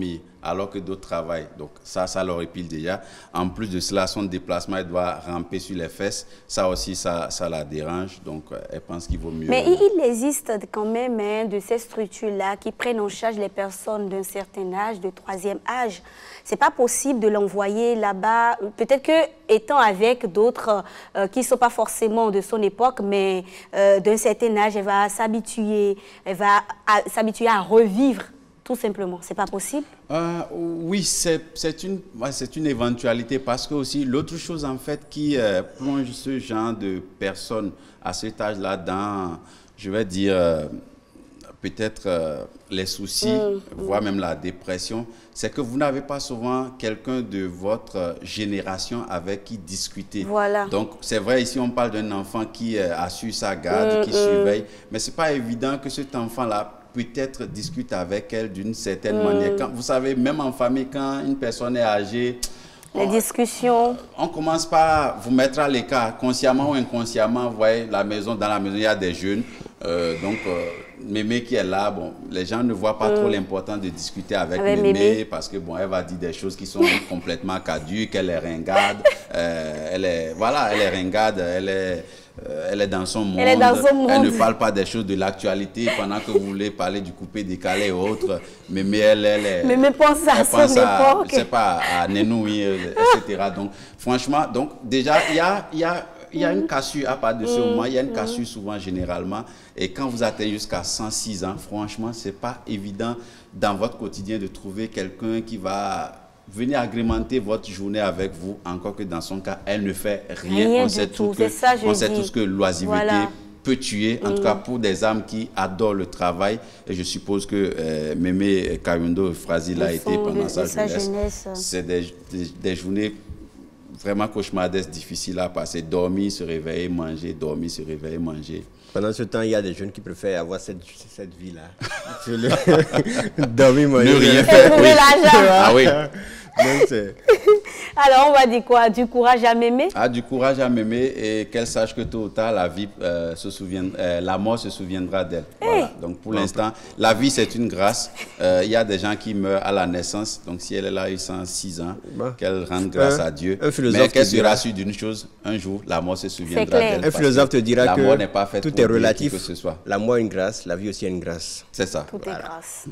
C: alors que d'autres travaillent. Donc ça, ça leur épile déjà. En plus de cela, son déplacement, elle doit ramper sur les fesses. Ça aussi, ça, ça la dérange. Donc elle pense qu'il vaut mieux.
A: Mais il existe quand même hein, de ces structures-là qui prennent en charge les personnes d'un certain âge, de troisième âge. C'est pas possible de l'envoyer là-bas. Peut-être que étant avec d'autres euh, qui ne sont pas forcément de son époque, mais euh, d'un certain âge, elle va s'habituer, elle va s'habituer à revivre. Tout simplement, c'est pas possible?
C: euh, Oui, c'est une, c'est une éventualité parce que aussi l'autre chose en fait qui euh, plonge ce genre de personnes à cet âge-là dans, je vais dire, euh, peut-être euh, les soucis, mmh, voire mmh. même la dépression, c'est que vous n'avez pas souvent quelqu'un de votre génération avec qui discuter.
A: Voilà.
C: Donc c'est vrai, ici on parle d'un enfant qui euh, a su sa garde, mmh, qui mmh. surveille, mais c'est pas évident que cet enfant-là peut-être discute avec elle d'une certaine mmh. manière. Quand, vous savez, même en famille, quand une personne est âgée,
A: les on, discussions.
C: On commence par vous mettre à l'écart, consciemment ou inconsciemment. Vous voyez, la maison, dans la maison, il y a des jeunes. Euh, donc, euh, Mémé qui est là, bon, les gens ne voient pas mmh. trop l'importance de discuter avec, avec Mémé, Mémé parce que bon, elle va dire des choses qui sont complètement caduques, elle est ringarde, euh, elle est, voilà, elle est ringarde, elle est... Euh, elle est dans son monde,
A: elle, est dans son monde.
C: Elle ne parle pas des choses de l'actualité pendant que vous voulez parler du coupé décalé et autres. Mais, mais elle, elle, elle,
A: mais, mais pense à
C: elle
A: son
C: pense à,
A: époque.
C: Je sais pas, à Nenouille, et cetera. Donc, franchement, donc, déjà, il y a, y a, y a une cassure à part de ce mmh. moment. Il y a une cassure souvent, généralement. Et quand vous atteignez jusqu'à cent six ans, franchement, ce n'est pas évident dans votre quotidien de trouver quelqu'un qui va venir agrémenter votre journée avec vous, encore que dans son cas, elle ne fait rien.
A: Rien
C: on
A: du
C: sait
A: tout,
C: tout que,
A: ça,
C: on sait tous que l'oisiveté voilà. peut tuer, en mmh. tout cas pour des âmes qui adorent le travail. Et je suppose que euh, Mémé Kayundo Frasil a été pendant sa, sa jeunesse. jeunesse. C'est des, des, des journées vraiment cauchemardesques, difficiles à passer. Dormir, se réveiller, manger, dormir, se réveiller, manger.
B: Pendant ce temps, il y a des jeunes qui préfèrent avoir cette, cette vie-là. Dormir, manger.
C: Ne rien faire.
A: Oui.
C: Ah oui.
B: Donc,
A: alors, on va dire quoi? Du courage à Mémé?
C: Ah, du courage à Mémé et qu'elle sache que tôt ou tard, la, vie, euh, se souvient, euh, la mort se souviendra d'elle. Hey. Voilà. Donc, pour l'instant, la vie, c'est une grâce. Il euh, y a des gens qui meurent à la naissance. Donc, si elle est là, il cent six ans, bon. qu'elle rende grâce
B: un,
C: à Dieu.
B: Un
C: Mais qu'elle se
B: dira...
C: rassure d'une chose, un jour, la mort se souviendra d'elle.
B: Un philosophe te dira
C: la
B: que
C: mort n'est pas faite
B: tout
C: pour
B: est relatif.
C: Que ce soit.
B: La mort est une grâce, la vie aussi est une grâce.
C: C'est ça.
A: Tout
C: voilà.
A: est grâce.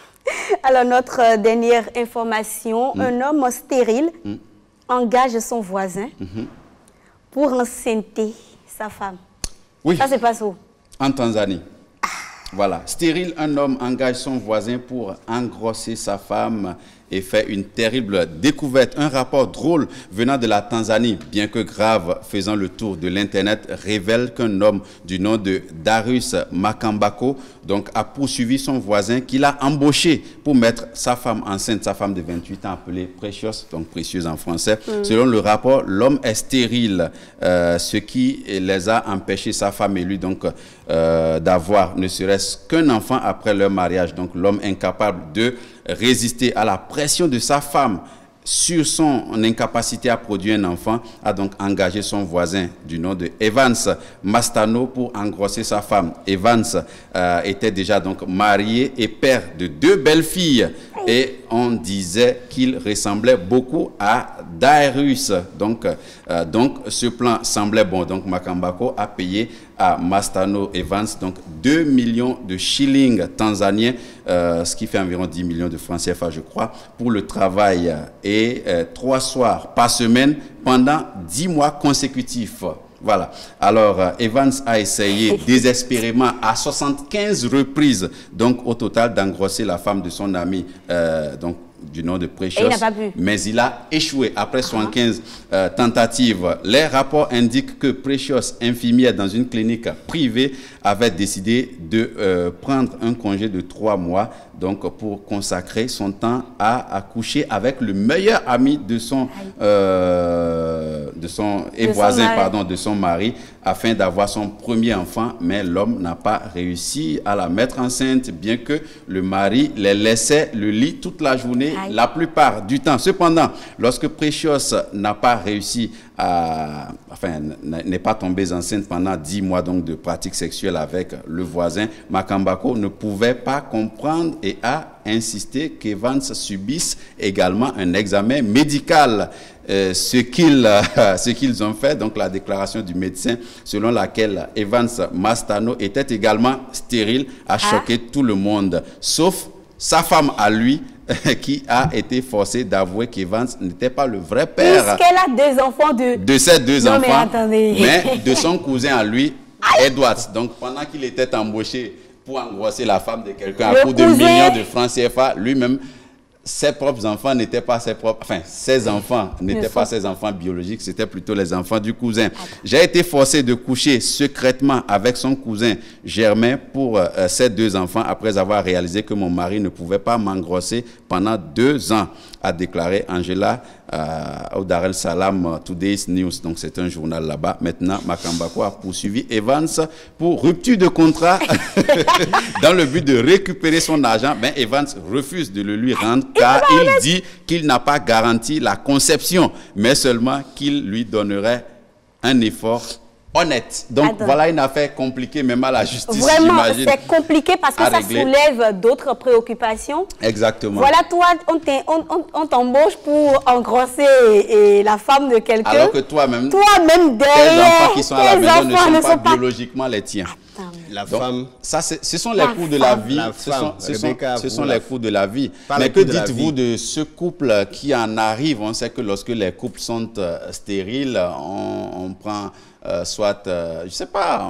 A: Alors, notre euh, dernière information, mm. un homme stérile mm. engage son voisin mm-hmm. pour enceinte sa femme.
C: Oui.
A: Ça se passe où?
C: En Tanzanie. Ah. Voilà. Stérile, un homme engage son voisin pour engrosser sa femme et fait une terrible découverte. Un rapport drôle venant de la Tanzanie, bien que grave, faisant le tour de l'Internet, révèle qu'un homme du nom de Darius Makambako donc, a poursuivi son voisin qu'il a embauché pour mettre sa femme enceinte, sa femme de vingt-huit ans, appelée Precious, donc précieuse en français. Mm. Selon le rapport, l'homme est stérile, euh, ce qui les a empêchés, sa femme et lui, donc, euh, d'avoir ne serait-ce qu'un enfant après leur mariage. Donc l'homme incapable de résister à la pression de sa femme sur son incapacité à produire un enfant, a donc engagé son voisin du nom de Evans Mastano pour engrosser sa femme. Evans euh, était déjà donc marié et père de deux belles filles et on disait qu'il ressemblait beaucoup à Darius. Donc, euh, donc ce plan semblait bon. Donc Makambako a payé à Mastano Evans donc deux millions de shillings tanzaniens, euh, ce qui fait environ dix millions de francs C F A, je crois, pour le travail et euh, trois soirs par semaine pendant dix mois consécutifs. Voilà. Alors, euh, Evans a essayé désespérément à soixante-quinze reprises, donc au total, d'engrosser la femme de son ami, euh, donc du nom de Precious, mais il a échoué après soixante-quinze euh, tentatives. Les rapports indiquent que Precious, infirmière dans une clinique privée, avait décidé de euh, prendre un congé de trois mois donc pour consacrer son temps à accoucher avec le meilleur ami de son euh, de son et voisin pardon de son mari afin d'avoir son premier enfant, mais l'homme n'a pas réussi à la mettre enceinte, bien que le mari les laissait le lit toute la journée, Aïe. la plupart du temps. Cependant, lorsque Precious n'a pas réussi à, enfin, n'est pas tombée enceinte pendant dix mois donc de pratique sexuelle avec le voisin, Makambako ne pouvait pas comprendre et a insisté qu'Evans subisse également un examen médical. Euh, ce qu'ils euh, ce qu'ils ont fait, donc la déclaration du médecin selon laquelle Evans Mastano était également stérile, a choqué ah. tout le monde, sauf sa femme à lui, qui a été forcée d'avouer qu'Evans n'était pas le vrai père.
A: Puisqu'elle a deux enfants de...
C: De ses deux
A: non,
C: enfants,
A: mais,
C: mais de son cousin à lui, Edwards. Donc pendant qu'il était embauché pour engrosser la femme de quelqu'un à coup de millions de francs C F A, lui-même, ses propres enfants n'étaient pas ses propres... Enfin, ses enfants n'étaient pas ses enfants biologiques, c'était plutôt les enfants du cousin. J'ai été forcé de coucher secrètement avec son cousin Germain pour euh, ses deux enfants après avoir réalisé que mon mari ne pouvait pas m'engrosser pendant deux ans, a déclaré Angela euh, au Dar el Salam Today's News. Donc c'est un journal là-bas. Maintenant, Makambako a poursuivi Evans pour rupture de contrat dans le but de récupérer son argent. Ben, Evans refuse de le lui rendre car il dit qu'il n'a pas garanti la conception, mais seulement qu'il lui donnerait un effort honnête. Donc Attends. voilà une affaire compliquée, même à la justice.
A: Vraiment, c'est compliqué parce que ça régler. soulève d'autres préoccupations.
C: Exactement.
A: Voilà, toi, on t'embauche pour engrosser et la femme de quelqu'un.
C: Alors que toi-même,
A: toi-même derrière,
C: tes enfants qui sont à la maison ne sont, ne sont pas, pas biologiquement les tiens.
A: Attends.
B: La
C: Donc,
B: femme,
C: ça, ce sont les coûts de la vie.
B: La
C: ce
B: femme,
C: sont, ce
B: Rebecca,
C: sont, ce sont
B: la,
C: les coûts de la vie.
B: Mais
C: que dites-vous de ce couple qui en arrive? On sait que lorsque les couples sont euh, stériles, on, on prend euh, soit, euh, je ne sais pas,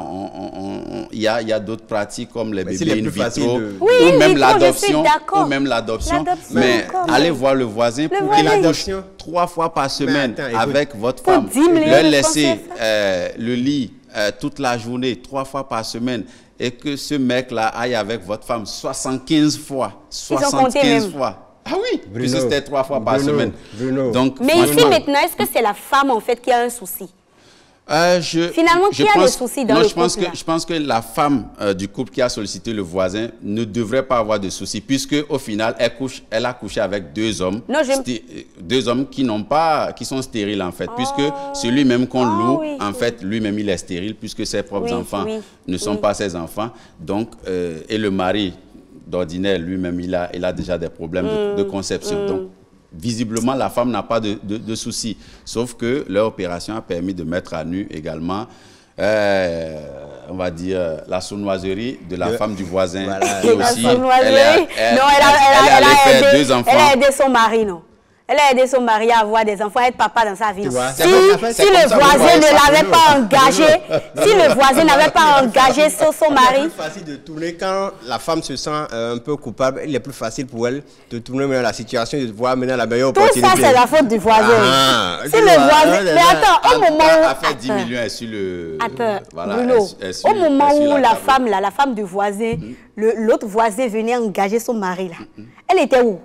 C: il y a, y a d'autres pratiques comme les mais bébés in vitro,
A: de... oui,
C: ou, même
A: l'adoption,
C: ou même l'adoption. Mais allez voir le voisin
A: le
C: pour qu'il accouche trois fois par semaine attends, avec votre femme. Leur laisser euh, le lit Euh, toute la journée, trois fois par semaine, et que ce mec-là aille avec votre femme soixante-quinze fois. soixante-quinze fois. Ah oui, Bruno, puisque c'était trois fois par Bruno, semaine.
B: Bruno.
C: Donc,
A: mais ici maintenant, est-ce que c'est la femme en fait qui a un souci?
C: Euh, je,
A: Finalement,
C: je
A: qui
C: pense,
A: a le souci dans
C: non,
A: le
C: je pense
A: couple
C: que, Je pense que la femme euh, du couple qui a sollicité le voisin ne devrait pas avoir de souci, puisque au final, elle, couche, elle a couché avec deux hommes,
A: non,
C: deux hommes qui n'ont pas, qui sont stériles en fait, oh. puisque celui-même qu'on oh, loue,
A: oui,
C: en
A: oui.
C: fait, lui-même il est stérile, puisque ses propres
A: oui,
C: enfants
A: oui,
C: ne sont
A: oui.
C: pas ses enfants. Donc, euh, et le mari d'ordinaire, lui-même, il a, il a déjà des problèmes mmh, de, de conception. Mmh. Donc, visiblement, la femme n'a pas de, de, de soucis, sauf que leur opération a permis de mettre à nu également, euh, on va dire, la sournoiserie de la de... femme du voisin.
A: Voilà.
C: Et aussi,
A: la sournoiserie.
C: Elle, a, elle,
A: non, elle a, elle, elle, elle,
C: elle,
A: elle, a aidé,
C: deux enfants.
A: elle a aidé son mari, non? Elle a aidé son mari à avoir des enfants, à être papa dans sa vie. Si, si le voisin ne l'avait pas engagé, si le voisin n'avait pas engagé sur son mari.
B: C'est plus facile de tourner quand la femme se sent euh, un peu coupable. Il est plus facile pour elle de tourner maintenant la situation et de voir maintenant la meilleure opportunité.
A: Tout ça, c'est la faute du voisin. Ah, si le voisin. Mais attends, au moment où.
C: A fait dix millions est sur le.
A: Attends, voilà, Bruno, est, est sur, au moment où la, la femme, là, la femme du voisin, mm-hmm. l'autre voisin venait engager son mari, là. Mm-hmm. Elle était où?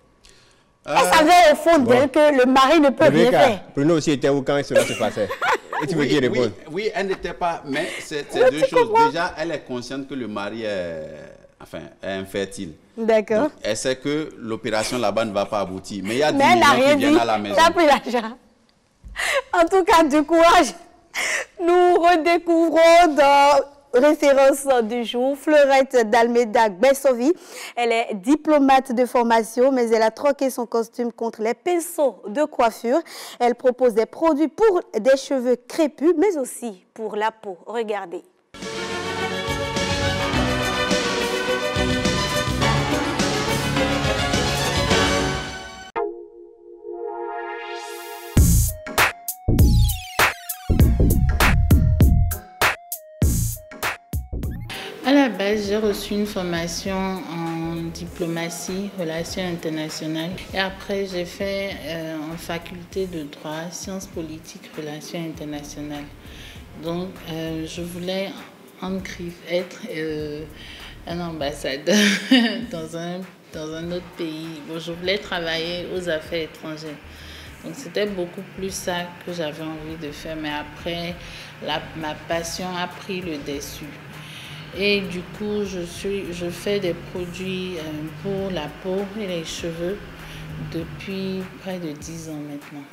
A: Elle euh, savait au fond bon. d'elle que le mari ne peut Rebecca, rien faire.
B: Bruno aussi était où quand cela se passait? Et tu veux
C: oui,
B: qu'il réponde?
C: Oui, oui, elle n'était pas, mais c'est deux choses. Comprends? Déjà, elle est consciente que le mari est, enfin, est infertile.
A: D'accord.
C: Elle sait que l'opération là-bas ne va pas aboutir. Mais il y a dix millions qui viennent à la maison.
A: Elle a pris l'argent. En tout cas, du courage. Nous redécouvrons dans référence du jour, Fleurette d'Almeida Bessovi. Elle est diplomate de formation, mais elle a troqué son costume contre les pinceaux de coiffure. Elle propose des produits pour des cheveux crépus, mais aussi pour la peau. Regardez.
I: À la base, j'ai reçu une formation en diplomatie, relations internationales. Et après, j'ai fait euh, en faculté de droit, sciences politiques, relations internationales. Donc, euh, je voulais en griffe être euh, un ambassadeur dans, un, dans un autre pays. Bon, je voulais travailler aux affaires étrangères. Donc, c'était beaucoup plus ça que j'avais envie de faire. Mais après, la, ma passion a pris le dessus. Et du coup, je, suis, je fais des produits euh, pour la peau et les cheveux depuis près de dix ans maintenant.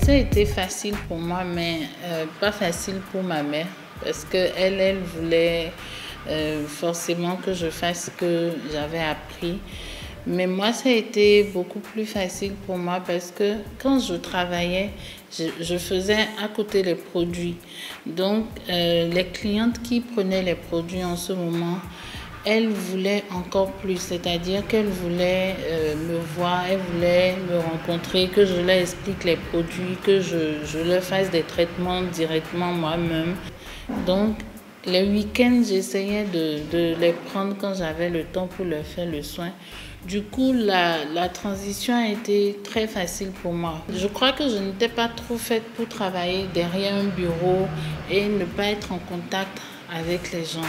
I: ça a été facile pour moi, mais euh, pas facile pour ma mère. Parce qu'elle, elle voulait euh, forcément que je fasse ce que j'avais appris. Mais moi, ça a été beaucoup plus facile pour moi parce que quand je travaillais, je, je faisais à côté les produits. Donc, euh, les clientes qui prenaient les produits en ce moment, elles voulaient encore plus. C'est-à-dire qu'elles voulaient euh, me voir, elles voulaient me rencontrer, que je leur explique les produits, que je, je leur fasse des traitements directement moi-même. Donc, les week-ends, j'essayais de, de les prendre quand j'avais le temps pour leur faire le soin. Du coup, la, la transition a été très facile pour moi. Je crois que je n'étais pas trop faite pour travailler derrière un bureau et ne pas être en contact avec les gens.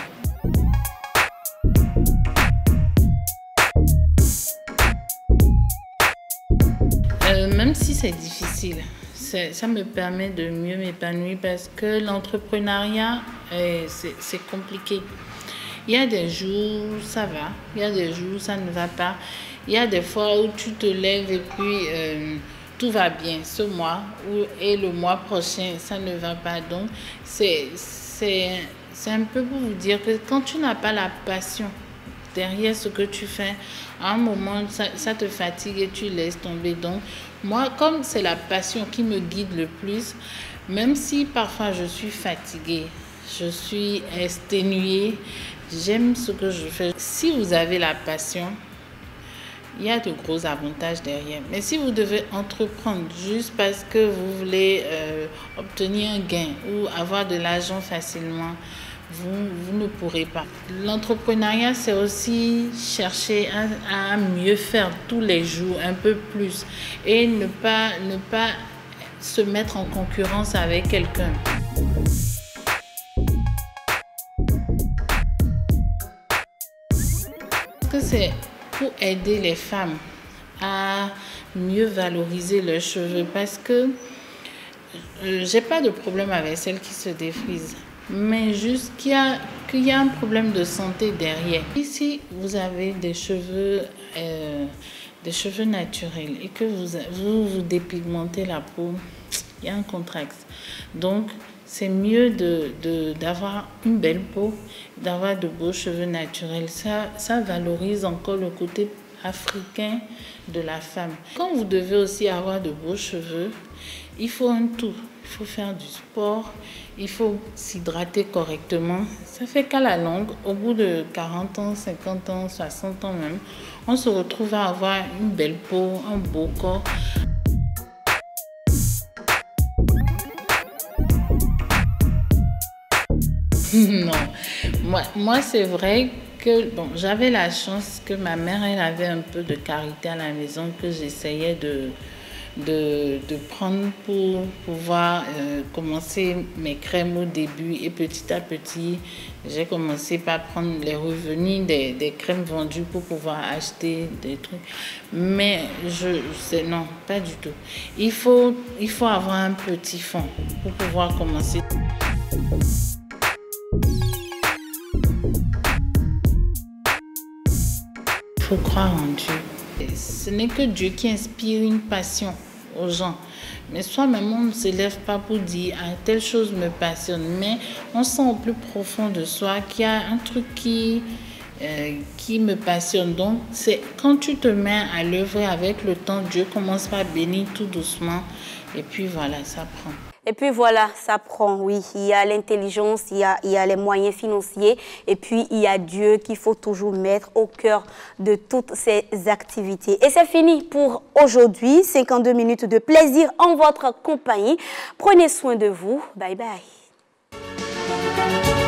I: Euh, même si c'est difficile, ça me permet de mieux m'épanouir parce que l'entrepreneuriat, c'est compliqué. Il y a des jours où ça va, il y a des jours où ça ne va pas. Il y a des fois où tu te lèves et puis euh, tout va bien ce mois et le mois prochain, ça ne va pas. Donc, c'est un peu pour vous dire que quand tu n'as pas la passion derrière ce que tu fais, à un moment, ça, ça te fatigue et tu laisses tomber. Donc, moi, comme c'est la passion qui me guide le plus, même si parfois je suis fatiguée, je suis exténuée, j'aime ce que je fais. Si vous avez la passion, il y a de gros avantages derrière. Mais si vous devez entreprendre juste parce que vous voulez euh, obtenir un gain ou avoir de l'argent facilement, vous, vous ne pourrez pas. L'entrepreneuriat, c'est aussi chercher à, à mieux faire tous les jours, un peu plus, et ne pas, ne pas se mettre en concurrence avec quelqu'un. C'est pour aider les femmes à mieux valoriser leurs cheveux parce que euh, j'ai pas de problème avec celles qui se défrisent, mais juste qu'il y a, qu'il y a un problème de santé derrière. Ici, vous avez des cheveux, euh, des cheveux naturels et que vous, vous vous dépigmentez la peau, il y a un contraste. Donc, c'est mieux de, de, d'avoir une belle peau, d'avoir de beaux cheveux naturels. Ça, ça valorise encore le côté africain de la femme. Quand vous devez aussi avoir de beaux cheveux, il faut un tout. Il faut faire du sport, il faut s'hydrater correctement. Ça fait qu'à la longue, au bout de quarante ans, cinquante ans, soixante ans même, on se retrouve à avoir une belle peau, un beau corps. Non, moi, moi c'est vrai que bon, j'avais la chance que ma mère elle avait un peu de carité à la maison que j'essayais de, de, de prendre pour pouvoir euh, commencer mes crèmes au début. Et petit à petit, j'ai commencé par prendre les revenus des, des crèmes vendues pour pouvoir acheter des trucs. Mais je sais non, pas du tout. Il faut, il faut avoir un petit fond pour pouvoir commencer. Il faut croire en Dieu. Ce n'est que Dieu qui inspire une passion aux gens. Mais soi-même, on ne se lève pas pour dire ah, telle chose me passionne. Mais on sent au plus profond de soi qu'il y a un truc qui, euh, qui me passionne. Donc, c'est quand tu te mets à l'œuvre avec le temps, Dieu commence par bénir tout doucement. Et puis voilà, ça prend.
A: Et puis voilà, ça prend, oui. Il y a l'intelligence, il y a, il y a les moyens financiers et puis il y a Dieu qu'il faut toujours mettre au cœur de toutes ces activités. Et c'est fini pour aujourd'hui. cinquante-deux minutes de plaisir en votre compagnie. Prenez soin de vous. Bye bye.